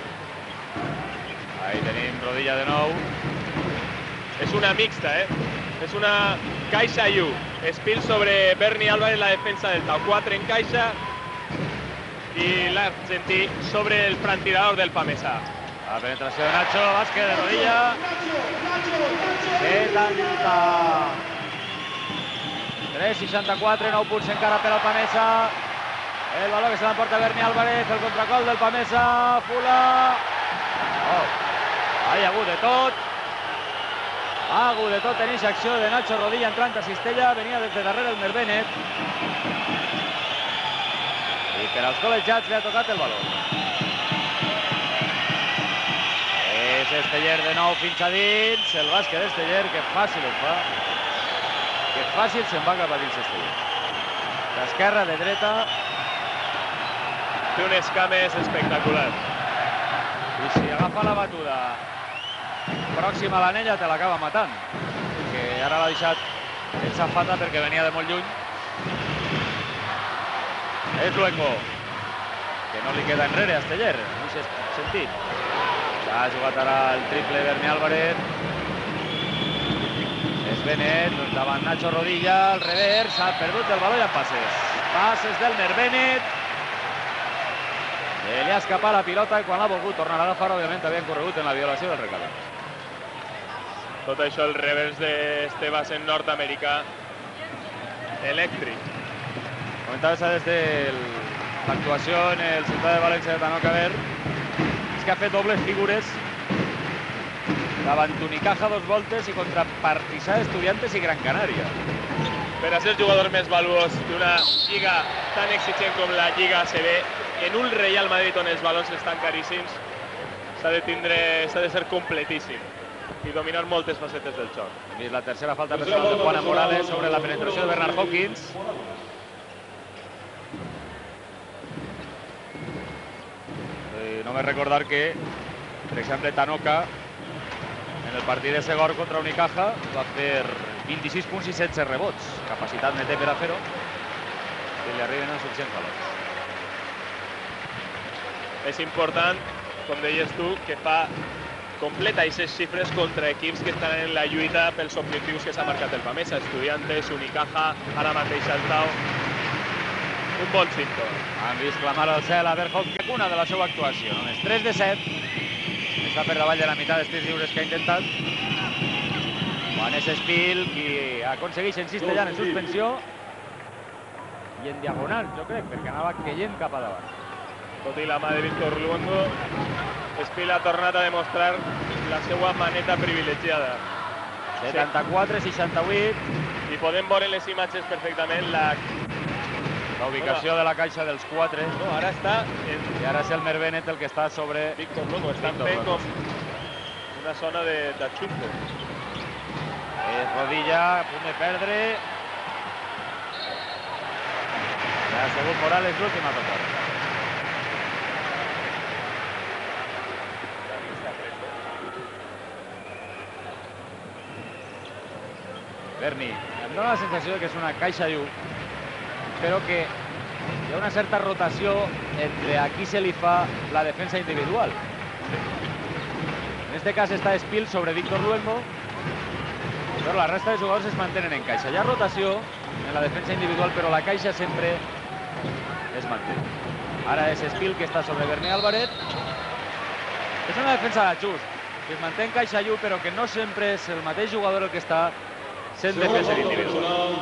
Ahí tenim Rodilla de nou. És una mixta, És una caixa i 1. Spill sobre Berni Álvarez, la defensa del Tau. 4 en caixa i l'argentí sobre el frantirador del Pamesa. La penetració de Nacho, bàsquet de Rodilla. 73-64, 9 punts encara per al Pamesa. El baló que se l'emporta Berni Álvarez, el contracol del Pamesa, Fula. Hi ha hagut de tot. Ha hagut de tot en aquesta acció de Nacho Rodilla entrant a cistella, venia des de darrere el Mer Bennett. I per als col·legiats li ha tocat el valor. És Esteller de nou fins a dins, el bàsquet d'Esteller, que fàcil ho fa. Que fàcil se'n va cap a dins Esteller. D'esquerra, de dreta. Té un escames espectacular. I si agafa la batuda pròxima a l'anella te l'acaba matant. Que ara l'ha deixat en safata perquè venia de molt lluny. És Luengo, que no li queda enrere a Esteller, en aquest sentit. Ha jugat ara el triple Berni Álvarez. És Bennett, davant Nacho Rodilla, al revers, ha perdut el valor i en passes. Passes d'Elmer Bennett. Li ha escapat la pilota i quan l'ha volgut tornar a agafar, òbviament, havien corregut en la violació del recador. Tot això el revers d'Estebas en nord-americà. Elèctric. Comentaves des de l'actuació en el Ciutat de València de Tanoca Ver. És que ha fet dobles figures davant Unicaja 2 voltes i contra Partisà, Estudiantes i Gran Canària. Per a ser el jugador més valuós d'una lliga tan exigent com la Lliga ACB, en un Real Madrid on els balons estan caríssims, s'ha de ser completíssim i dominar moltes facetes del joc. Hem vist la tercera falta personal de Juan Morales sobre la penetració de Bernard Hopkins. Només recordar que, per exemple, Tanoca, en el partit de Segor contra Unicaja, va fer 26 punts i 16 rebots. Capacitat neta per a fer-ho, que li arriben els suficients valors. És important, com deies tu, que fa completa aquestes xifres contra equips que estan en la lluita pels objectius que s'ha marcat el Pamesa. Estudiantes, Unicaja, ara mateix Altao. Un bon símptoma. Han vist clamar al cel a Berhoff, que una de la seva actuació. Només 3 de 7. Està per davall de la meitat dels tirs lliures que ha intentat. Quan és Espil, qui aconsegueix en cistellar en suspensió. I en diagonal, jo crec, perquè anava caient cap a davant. Tot i la mà de Víctor Luengo, Espil ha tornat a demostrar la seva maneta privilegiada. 74-68. I podem veure les imatges perfectament la ubicació de la caixa dels 4. No, ara està... I ara és Elmer Bennett el que està sobre... Víctor Luengo, estan fent com una zona d'ajunte. És Rodilla, a punt de perdre. Ja ha sigut Morales l'últim a tocar. Berni, em dóna la sensació que és una caixa llu, però que hi ha una certa rotació entre a qui se li fa la defensa individual. En este cas està Espil sobre Víctor Luengo, però la resta de jugadors es mantenen en caixa. Hi ha rotació en la defensa individual, però la caixa sempre es manté. Ara és Espil que està sobre Berni Álvarez. És una defensa d'ajust, que es manté en caixa llu, però que no sempre és el mateix jugador el que està sent defensa individual.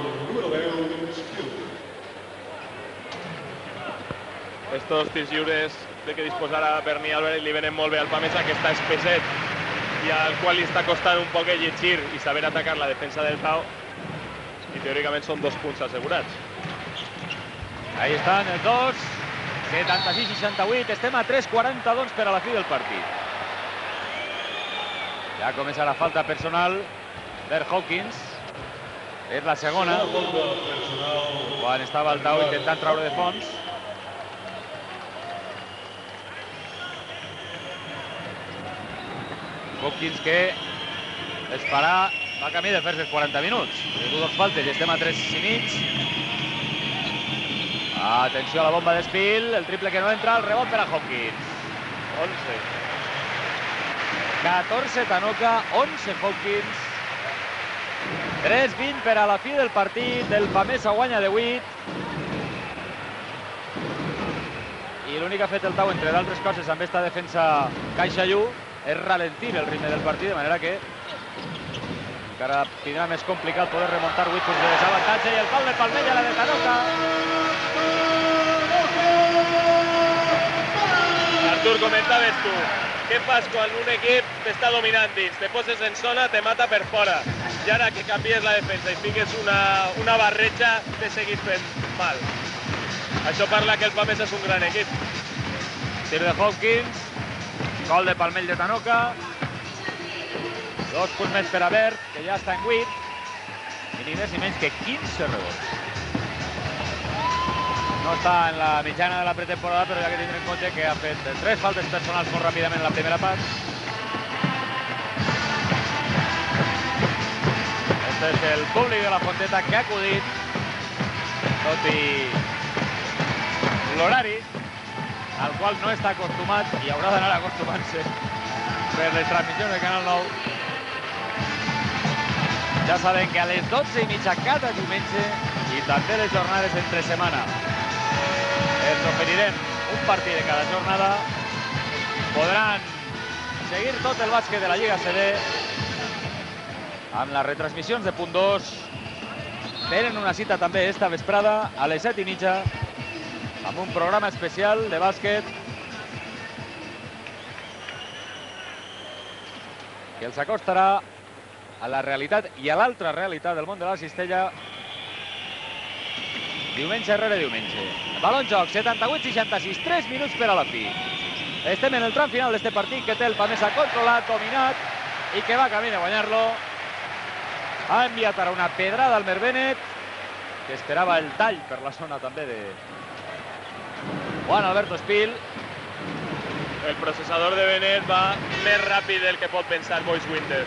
Estos tirs lliures de què disposarà Berni Álvarez li venen molt bé al Pamesa, que està espesset i al qual li està costant un poc llegir i saber atacar la defensa del Pau, i teòricament són 2 punts assegurats. Ahí estan els dos, 76-68, estem a 3:40 doncs per a la fi del partit. Ja comença la falta personal per Hawkins, és la segona, quan estava Altao intentant traure de fons. Hawkins que es farà, va camí de fer-se 40 minuts. Té 2 faltes i estem a 3 i mig. Atenció a la bomba d'Espil, el triple que no entra, el rebot per a Hawkins. 11. 14 Tanoca, 11 Hawkins. 3-20 per a la fi del partit, el Pamesa guanya de 8. I l'únic que ha fet el Tau, entre d'altres coses, amb esta defensa caixa-llu, és ralentir el ritme del partit, de manera que encara tindrà més complicat poder remuntar 8 punts de desavantatge, i el pal de Palmella, la de Tanoca. Artur, comentaves tu, què fas quan un equip t'està dominant dins? Te poses en zona, te mata per fora. I ara que canvies la defensa i fiques una barreja, t'he seguit fent mal. Això parla que el Pamesa és un gran equip. Tir de Hopkins, gol de Palmell de Tanoca. 2 punts més per a Bert, que ja està en 8. I ni més ni menys que 15 rebots. No està en la mitjana de la pretemporada, però ja que tindrem en compte que ha fet 3 faltes personals molt ràpidament en la primera part. Este és el públic de la Fonteta que ha acudit, tot i l'horari, al qual no està acostumat i haurà d'anar acostumant-se per les transmissions de Canal 9. Ja saben que a les 12:30 cada diumenge i també les jornades entre setmana ens oferirem un partit de cada jornada. Podran seguir tot el bàsquet de la Lliga ACB amb les retransmissions de Punt 2. Tenen una cita també esta vesprada a les 7:30 amb un programa especial de bàsquet que els acostarà a la realitat i a l'altra realitat del món de la cistella diumenge rere diumenge. Baló en joc, 78-66, 3 minuts per a la fi. Estem en el tram final d'este partit que té el Pamesa controlat, dominat i que va camí de guanyar-lo. Ha enviat ara una pedrada al Merbenet, que esperava el tall per la zona també de Juan Alberto Espil. El processador de Benet va més ràpid del que pot pensar Boyce Winter.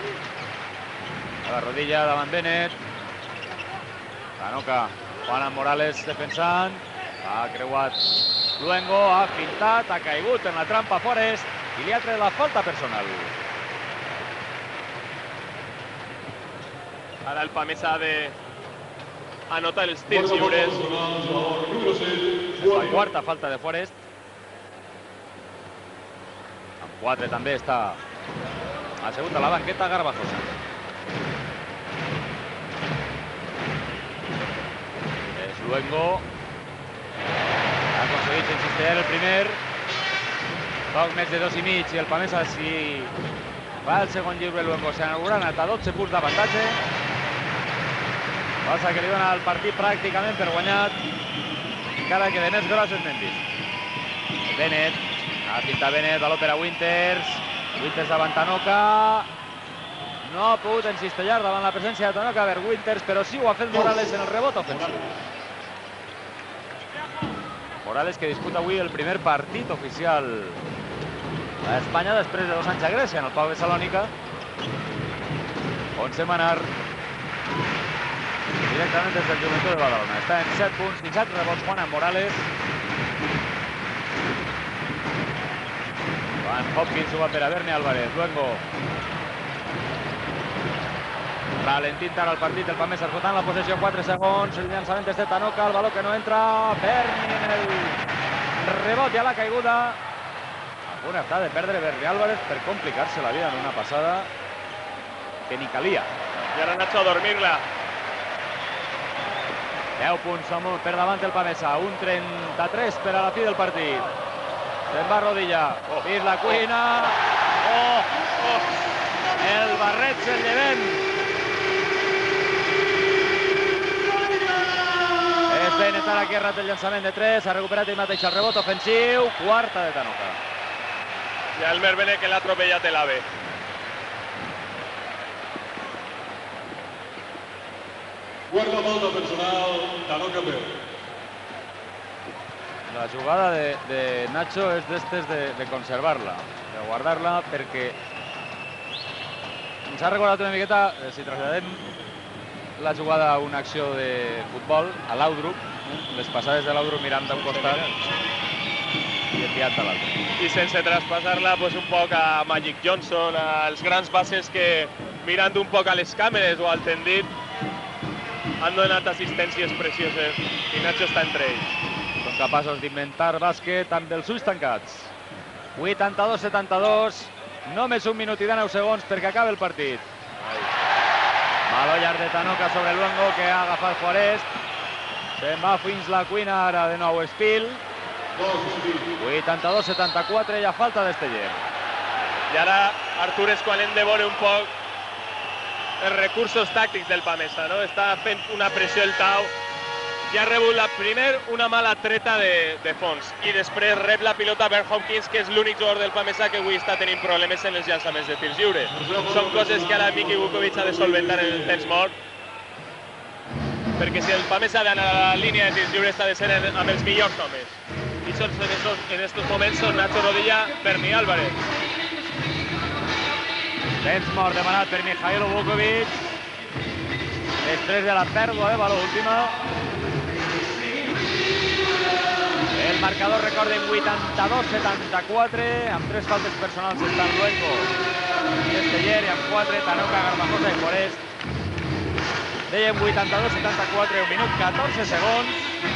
A la rodilla davant Benet. Tanoca, Juan Morales defensant. Ha creuat Luengo, ha fintat, ha caigut en la trampa Forest i li ha tret la falta personal. Ara el Pamesa ha de anotar els tirs lliures. És la quarta falta de Forest. Amb 4 també està assegut a la banqueta Garbajosa. És Luengo. Ha aconseguit insistir el primer. Poc més de 2,5 i el Pamesa, si va el segon lliure Luengo, s'hauran anat a 12 punts d'avantatge. Passa que li dona el partit pràcticament per guanyat, encara que de més grosses n'hem vist. Benet, ha pintat Benet, valor per a Winters. Winters davant Tanoca. No ha pogut encistellar davant la presència de Tanoca per Winters, però sí ho ha fet Morales en el rebot ofensiu. Morales que disputa avui el primer partit oficial a Espanya després de 2 anys a Grècia, en el Pau de Salònica, on se'n va anar directament des del Joventut de Badalona. Està en 7 punts, 17 rebots Juan Morales. Van Hopkins ho va per a Berni Álvarez. Luengo. Ralentint ara el partit, el Pamesa esgotant la possessió, 4 segons, el llançament és de Tanoca, el valor que no entra, Berni en el rebot i a la caiguda. Una està de perdre Berni Álvarez per complicar-se la vida en una passada que ni calia. I ara Nacho a dormir-la. 10 punts per davant el Pamesa, 1:33 per a la fi del partit. Se'n va Rodilla, vist la cuina. El barret se'l llevem. És Benet ara que ha errat el llançament de 3, ha recuperat ell mateix el rebot ofensiu, quarta de Tanoca. I el Merbenet que l'ha atropellat l'AVE. Quarta falta personal, Tanoca per. La jugada de Nacho és d'estes de conservar-la, de guardar-la, perquè ens ha recordat una miqueta, si traslladem la jugada a una acció de futbol, a l'Audrup, les passades de l'Audrup mirant d'un costat i enviant a l'altre. I sense traspassar-la pues, un poc a Magic Johnson, als grans bases que mirant un poc a les càmeres o al tendit han donat assistències precioses i Nacho està entre ells. Són capaços d'inventar bàsquet amb els ulls tancats. 82-72, només 1 minut i 19 segons perquè acabi el partit. Malo llarg de Tanoca sobre Luengo, que ha agafat Forest. Se'n va fins la cuina ara de nou Espil. 82-74, ja falta d'Esteller. I ara, Artur, és quan hem de veure un poc els recursos tàctics del Pamesa, no? Està fent una pressió el Tau ja ha rebut primer una mala treta de fons i després rep la pilota Bert Hopkins, que és l'únic jugador del PAMESA que avui està tenint problemes en els llançaments de tirs lliures. Són coses que ara Miki Vukovic ha de solventar en el temps mort, perquè si el PAMESA ha d'anar a la línia de tirs lliures ha de ser amb els millors homes. I en estos moments són Nacho Rodilla, Berni Álvarez. Temps mort demanat per Mikhailo Vukovic. Després de la pèrdua de valor última. El marcador, recordem, 82-74, amb 3 faltes personals estan Luengo i Esteller, i amb 4 Tanoka, Garbajosa i Forest. Dèiem 82-74, 1 minut 14 segons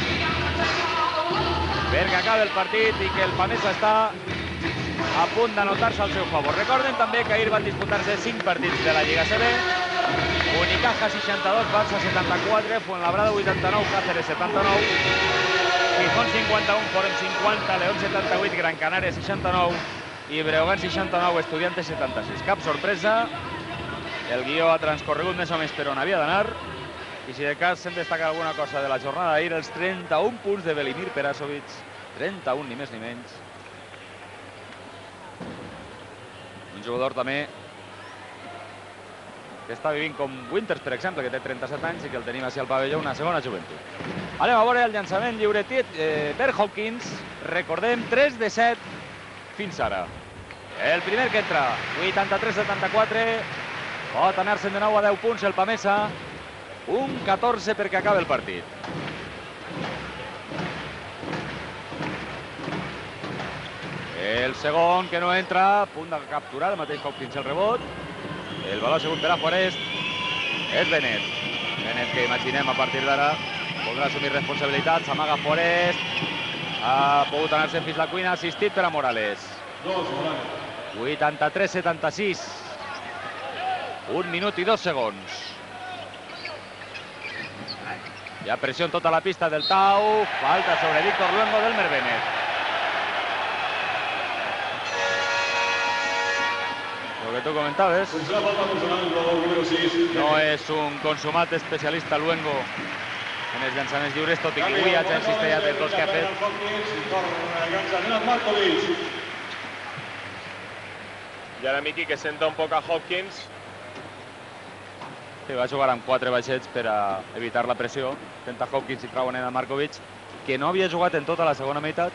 perquè acabi el partit i que el PAMESA està a punt d'anotar-se al seu favor. Recorden també que ahir van disputar-se 5 partits de la Lliga CB. Unicaja 62, Barça 74, Fuenlabrada 89, Cáceres 79, Gijón 51, Foren 50, León 78, Gran Canària 69 i Breogán 69, Estudiantes 76. Cap sorpresa, el guió ha transcorregut més o menys per on havia d'anar i si de cas se'n destaca alguna cosa de la jornada d'ahir, els 31 punts de Velimir Perasovic, 31 ni més ni menys. Un jugador també que està vivint com Winters, per exemple, que té 37 anys i que el tenim així al pavelló, una segona joventut. Anem a veure el llançament lliure per Hopkins. Recordem, 3 de 7 fins ara. El primer que entra, 83-74. Pot anar-se'n de nou a 10 punts el PAMESA. Un 14 perquè acaba el partit. El segon que no entra, a punt de capturar el mateix Hopkins el rebot. El valor segut per a Forest és Benet. Benet que imaginem a partir d'ara podrà assumir responsabilitats. Amaga Forest. Ha pogut anar-se'n fins la cuina, assistit per a Morales. 83-76. 1 minut i 2 segons. Hi ha pressió en tota la pista del Tau. Falta sobre Víctor Luengo del Merbenet. Lo que tú comentabas, no és un consumat especialista Luengo en els llançaments lliures, tot i que avui ja insistia dels dos que ha fet. I ara Miki que senta un poc a Hopkins. Sí, va jugar amb 4 baixets per a evitar la pressió. Tenta Hopkins i trauen a Markovic, que no havia jugat en tota la segona meitat.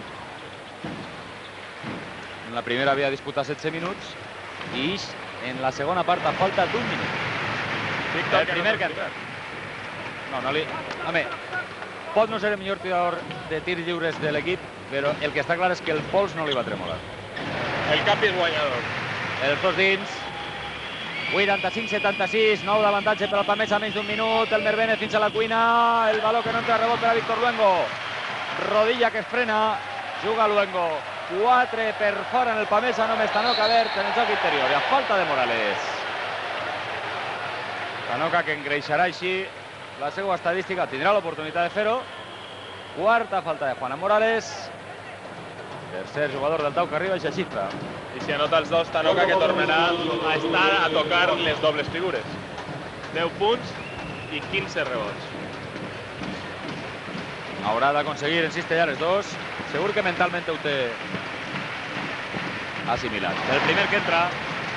En la primera havia disputat 16 minuts i en la segona part a falta d'1 minut. El primer que ha entrat. No li... Home, pot no ser el millor tirador de tirs lliures de l'equip, però el que està clar és que el pols no li va tremolar. El canvi és guanyador. Els dos dins. 85-76, nou d'avantatge per al PAMESA, menys d'1 minut. El Merbenet fins a la cuina. El valor que no entra, rebot per a Víctor Luengo. Rodilla que es frena. Juga Luengo. 4 per fora en el PAMESA, només Tanoka Bert en el joc interior. I a falta de Morales. Tanoka que engreixarà així la seva estadística. Tindrà l'oportunitat de fer-ho. Quarta falta de Juana Morales. Tercer jugador del Tau que arriba a aquesta xifra. I si anota els dos, Tanoka que tornarà a estar a tocar les dobles figures. 10 punts i 15 rebots. Haurà d'aconseguir en cistellar els dos. Segur que mentalment ho té assimilat. El primer que entra.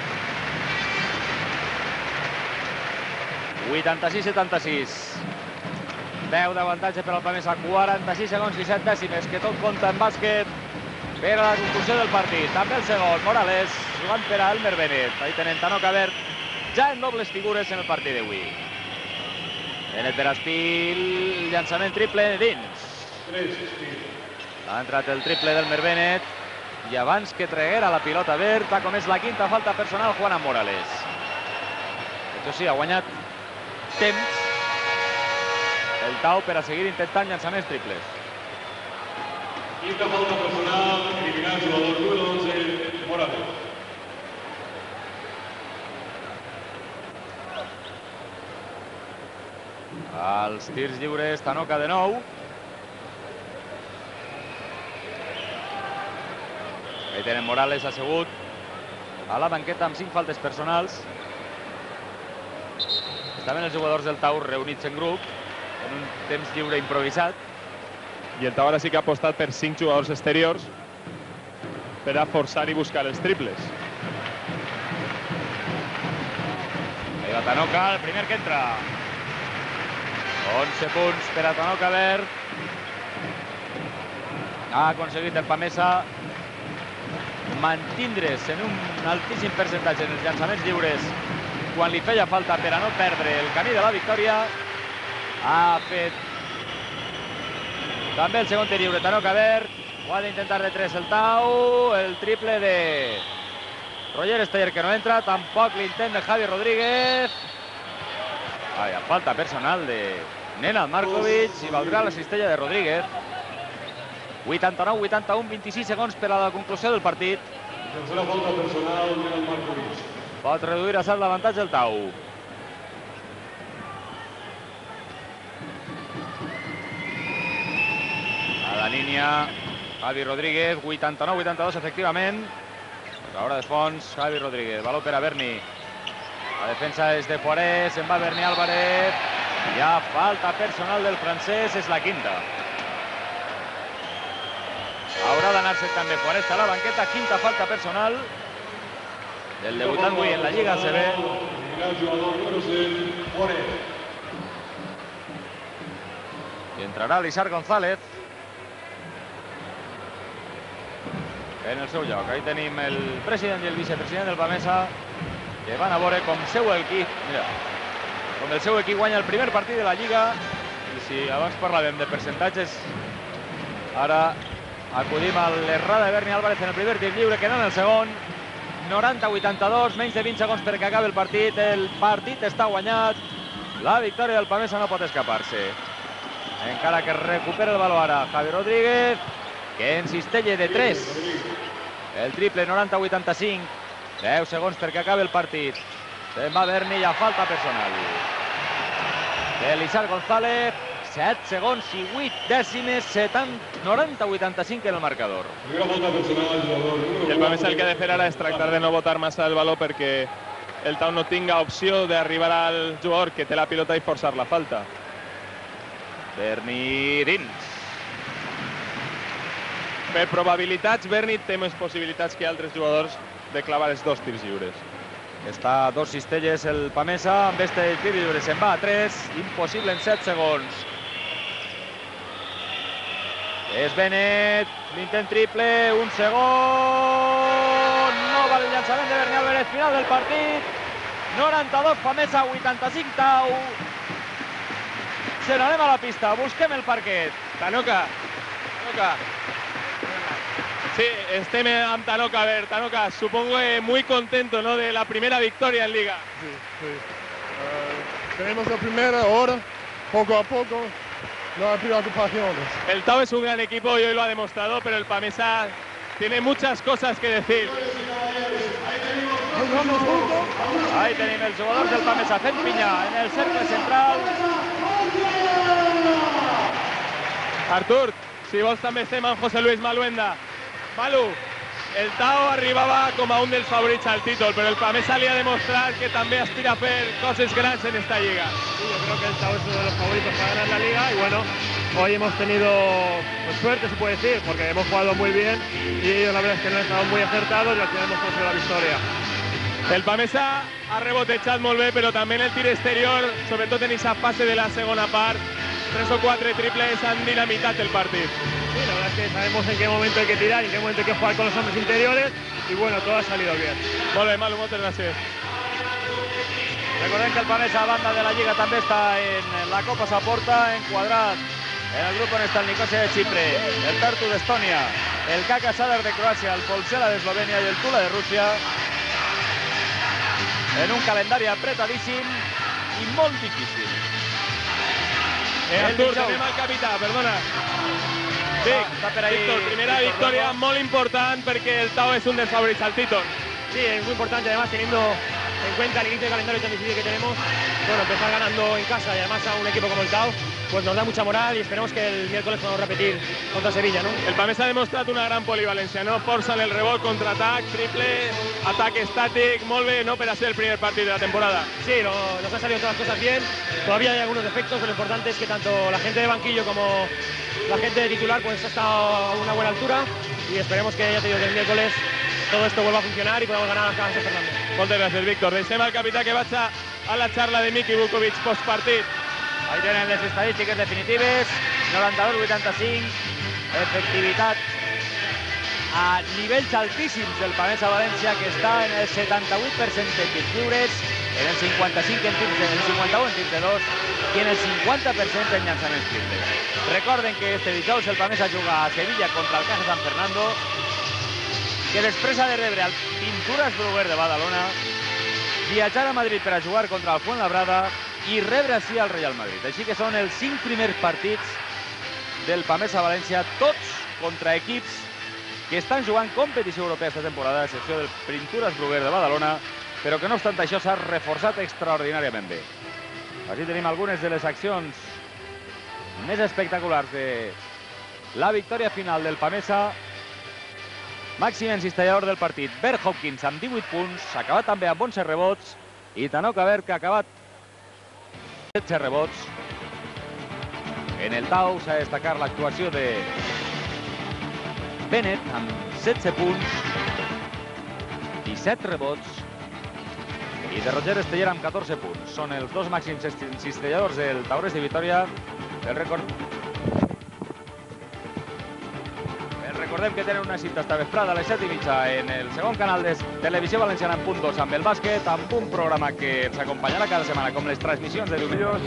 86-76. 10 d'avantatge per al PAMESA, 46 segons i 7 dècimes, que tot compta en bàsquet per a la conclusió del partit. També el segon, Morales, jugant per a Elmer Benet. Ahí tenen Tanoka Bert, ja en dobles figures en el partit d'avui. Benet per a Espil, llançament triple dins. Ha entrat el triple d'Elmer Benet i abans que treguera la pilota Bert ha comès la quinta falta personal Juana Morales. Això sí, ha guanyat temps el Tau per a seguir intentant llançaments triples. Quinta falta personal, eliminant jugador número 11, Morales. Els tirs lliures, Tanoka de nou. Ahí tenen Morales assegut a la banqueta amb 5 faltes personals. Estaven els jugadors del Tau reunits en grup. en un temps lliure improvisat. I el Tau ara sí que ha apostat per 5 jugadors exteriors per a forçar i buscar els triples. Ahí va Tanoka, el primer que entra. 11 punts per a Tanoka Verd. Ha aconseguit el Pamesa mantindre's en un altíssim percentatge en els llançaments lliures quan li feia falta per a no perdre el camí de la victòria. Ha fet també el segon tir lliure Tanoka Verd. Ho ha d'intentar de 3 el Tau. El triple de Roger Steyer que no entra. Tampoc l'intent de Javi Rodríguez. Vaya, falta personal de Nenad Markovic i valdrà la cistella de Rodríguez. 89-81, 26 segons per a la conclusió del partit. Tercera falta personal, Nenad Markovic. Pot reduir a salt l'avantatge el Tau. A la línia Javi Rodríguez, 89-82 efectivament. A l'hora de fons, Javi Rodríguez, valor per a Berni. La defensa és de Poiré, se'n va Berni Álvarez. Hi ha falta personal del francès, és la quinta. Haurà d'anar-se també Poiré, està a la banqueta, quinta falta personal del debutant avui en la Lliga ACB. I entrarà Lizard González en el seu lloc. Ahí tenim el president i el vicepresident del Pamesa que van a veure com seu equip, mira, com el seu equip guanya el primer partit de la Lliga. I si abans parlàvem de percentatges, ara acudim a l'errada de Berni Álvarez en el primer tir lliure, quedant el segon. 90-82, menys de 20 segons perquè acabi el partit. El partit està guanyat. La victòria del Pamesa no pot escapar-se. Encara que recupera el valor ara Javi Rodríguez, que en cistella de 3. El triple 90-85. 10 segons perquè acabi el partit. Se'n va Berni i a falta personal. Lizard González, 7 segons i 8 dècimes, 90-85 en el marcador. I el Pamesa el que ha de fer ara és tractar de no botar massa el valor perquè el Tau no tinga opció d'arribar al jugador que té la pilota i forçar la falta. Berni dins. Per probabilitats, Berni té més possibilitats que altres jugadors de clavar els 2 tirs lliures. Està a 2 cistelles el Pamesa, amb este tir lliure se'n va a 3, impossible en 7 segons. És Bennett, l'intent triple, un segon, no val el llançament de Berni Álvarez, final del partit, 92 Pamesa, 85 Tau. Se n'anem a la pista, busquem el parquet. Tanoka. Sí, estem amb Tanoka. A ver, Tanoka, supongo que muy contento, ¿no?, de la primera victoria en Liga. Sí. Tenemos la primera ahora, poco a poco, no hay preocupaciones. El Tau es un gran equipo y hoy lo ha demostrado, pero el Pamesa tiene muchas cosas que decir. Ahí tenim els jugadors del Pamesa fent pinya en el cercle central. Artur, si vols també estem amb José Luis Maluenda. Malu, el Tau arribava com a un dels favorits al títol, però el Pamesa li ha demostrat que també aspira a fer coses grans en esta lliga. Sí, yo creo que el Tau es uno de los favoritos para ganar la liga y bueno, hoy hemos tenido suerte, se puede decir, porque hemos jugado muy bien y ellos la verdad es que no han estado muy acertados y al final hemos conseguido la victoria. El Pamesa ha rebotejat molt bé, però també en el tir exterior, sobretot en aquesta fase de la segona part, 3 o 4 triples han dinamitat el partit. Sí, la verdad es que sabemos en qué momento hay que tirar y en qué momento hay que jugar con los hombres interiores y bueno, todo ha salido bien. Molt bé, Malu, moltes gràcies. Recordem que el Pamesa, a banda de la Lliga, també està en la Copa Saporta, enquadrat en el grup on està el Nicosia de Chipre, el Tartu d'Estònia, el KK Sadar de Croàcia, el Polsela d'Eslovènia i el Tula de Rússia, en un calendari apretadíssim i molt difícil. Artur, tenem el capità, perdona. Sí, Víctor, primera victoria molt important perquè el Tau és un dels favorits al títol. Sí, es muy importante además teniendo en cuenta el inicio de calendario tan difícil que tenemos, bueno, empezar ganando en casa y además a un equipo como el Tau, pues nos da mucha moral y esperemos que el miércoles podamos repetir contra Sevilla, no? El Pamesa ha demostrat una gran polivalència, no? Força en el rebot, contraatac, triple, ataque estàtic, molt bé, no? Per a ser el primer partit de la temporada. Sí, nos han salido todas las cosas bien, todavía hay algunos defectos, pero lo importante es que tanto la gente de banquillo como la gente de titular pues ha estado a una buena altura y esperemos que, ya te digo, que el miércoles todo esto vuelva a funcionar y podamos ganar a San Fernando. Moltes gràcies, Víctor. Deixem al capità que vaig a la xarra de Miki Vukovic postpartit. Ahí tienen les estadístiques definitives, 92-85, efectivitat a nivells altíssims del Pamesa València, que està en el 78% en tirs lliures, en el 55 en tirs, en el 51 en tirs de dos i en el 50% en llançaments triples. Recorden que este dijous el Pamesa juga a Sevilla contra el Caja San Fernando, que després ha de rebre el Pinturas Bruguer de Badalona, viatjar a Madrid per a jugar contra el Fuenlabrada i rebre així al Real Madrid. Així que són els 5 primers partits del Pamesa València, tots contra equips que estan jugant competició europea aquesta temporada, a excepció del Pinturas Bruguer de Badalona, però que no obstant això s'ha reforçat extraordinàriament bé. Així tenim algunes de les accions més espectaculars de la victòria final del Pamesa. Màxim encistellador del partit, Bert Hopkins amb 18 punts, s'ha acabat també amb 11 rebots, i Tanoka Berg, que ha acabat 16 rebots. En el Tau s'ha de destacar l'actuació de Bennett amb 16 punts, 17 rebots, i de Roger Esteller amb 14 punts. Són els dos màxims encistelladors del Taurès de Vitoria. Recordem que tenen una cita esta vesprada a les 7:30 en el segon canal de Televisió Valenciana en punt 2 amb el bàsquet, amb un programa que ens acompanyarà cada setmana com les transmissions de diumenjos.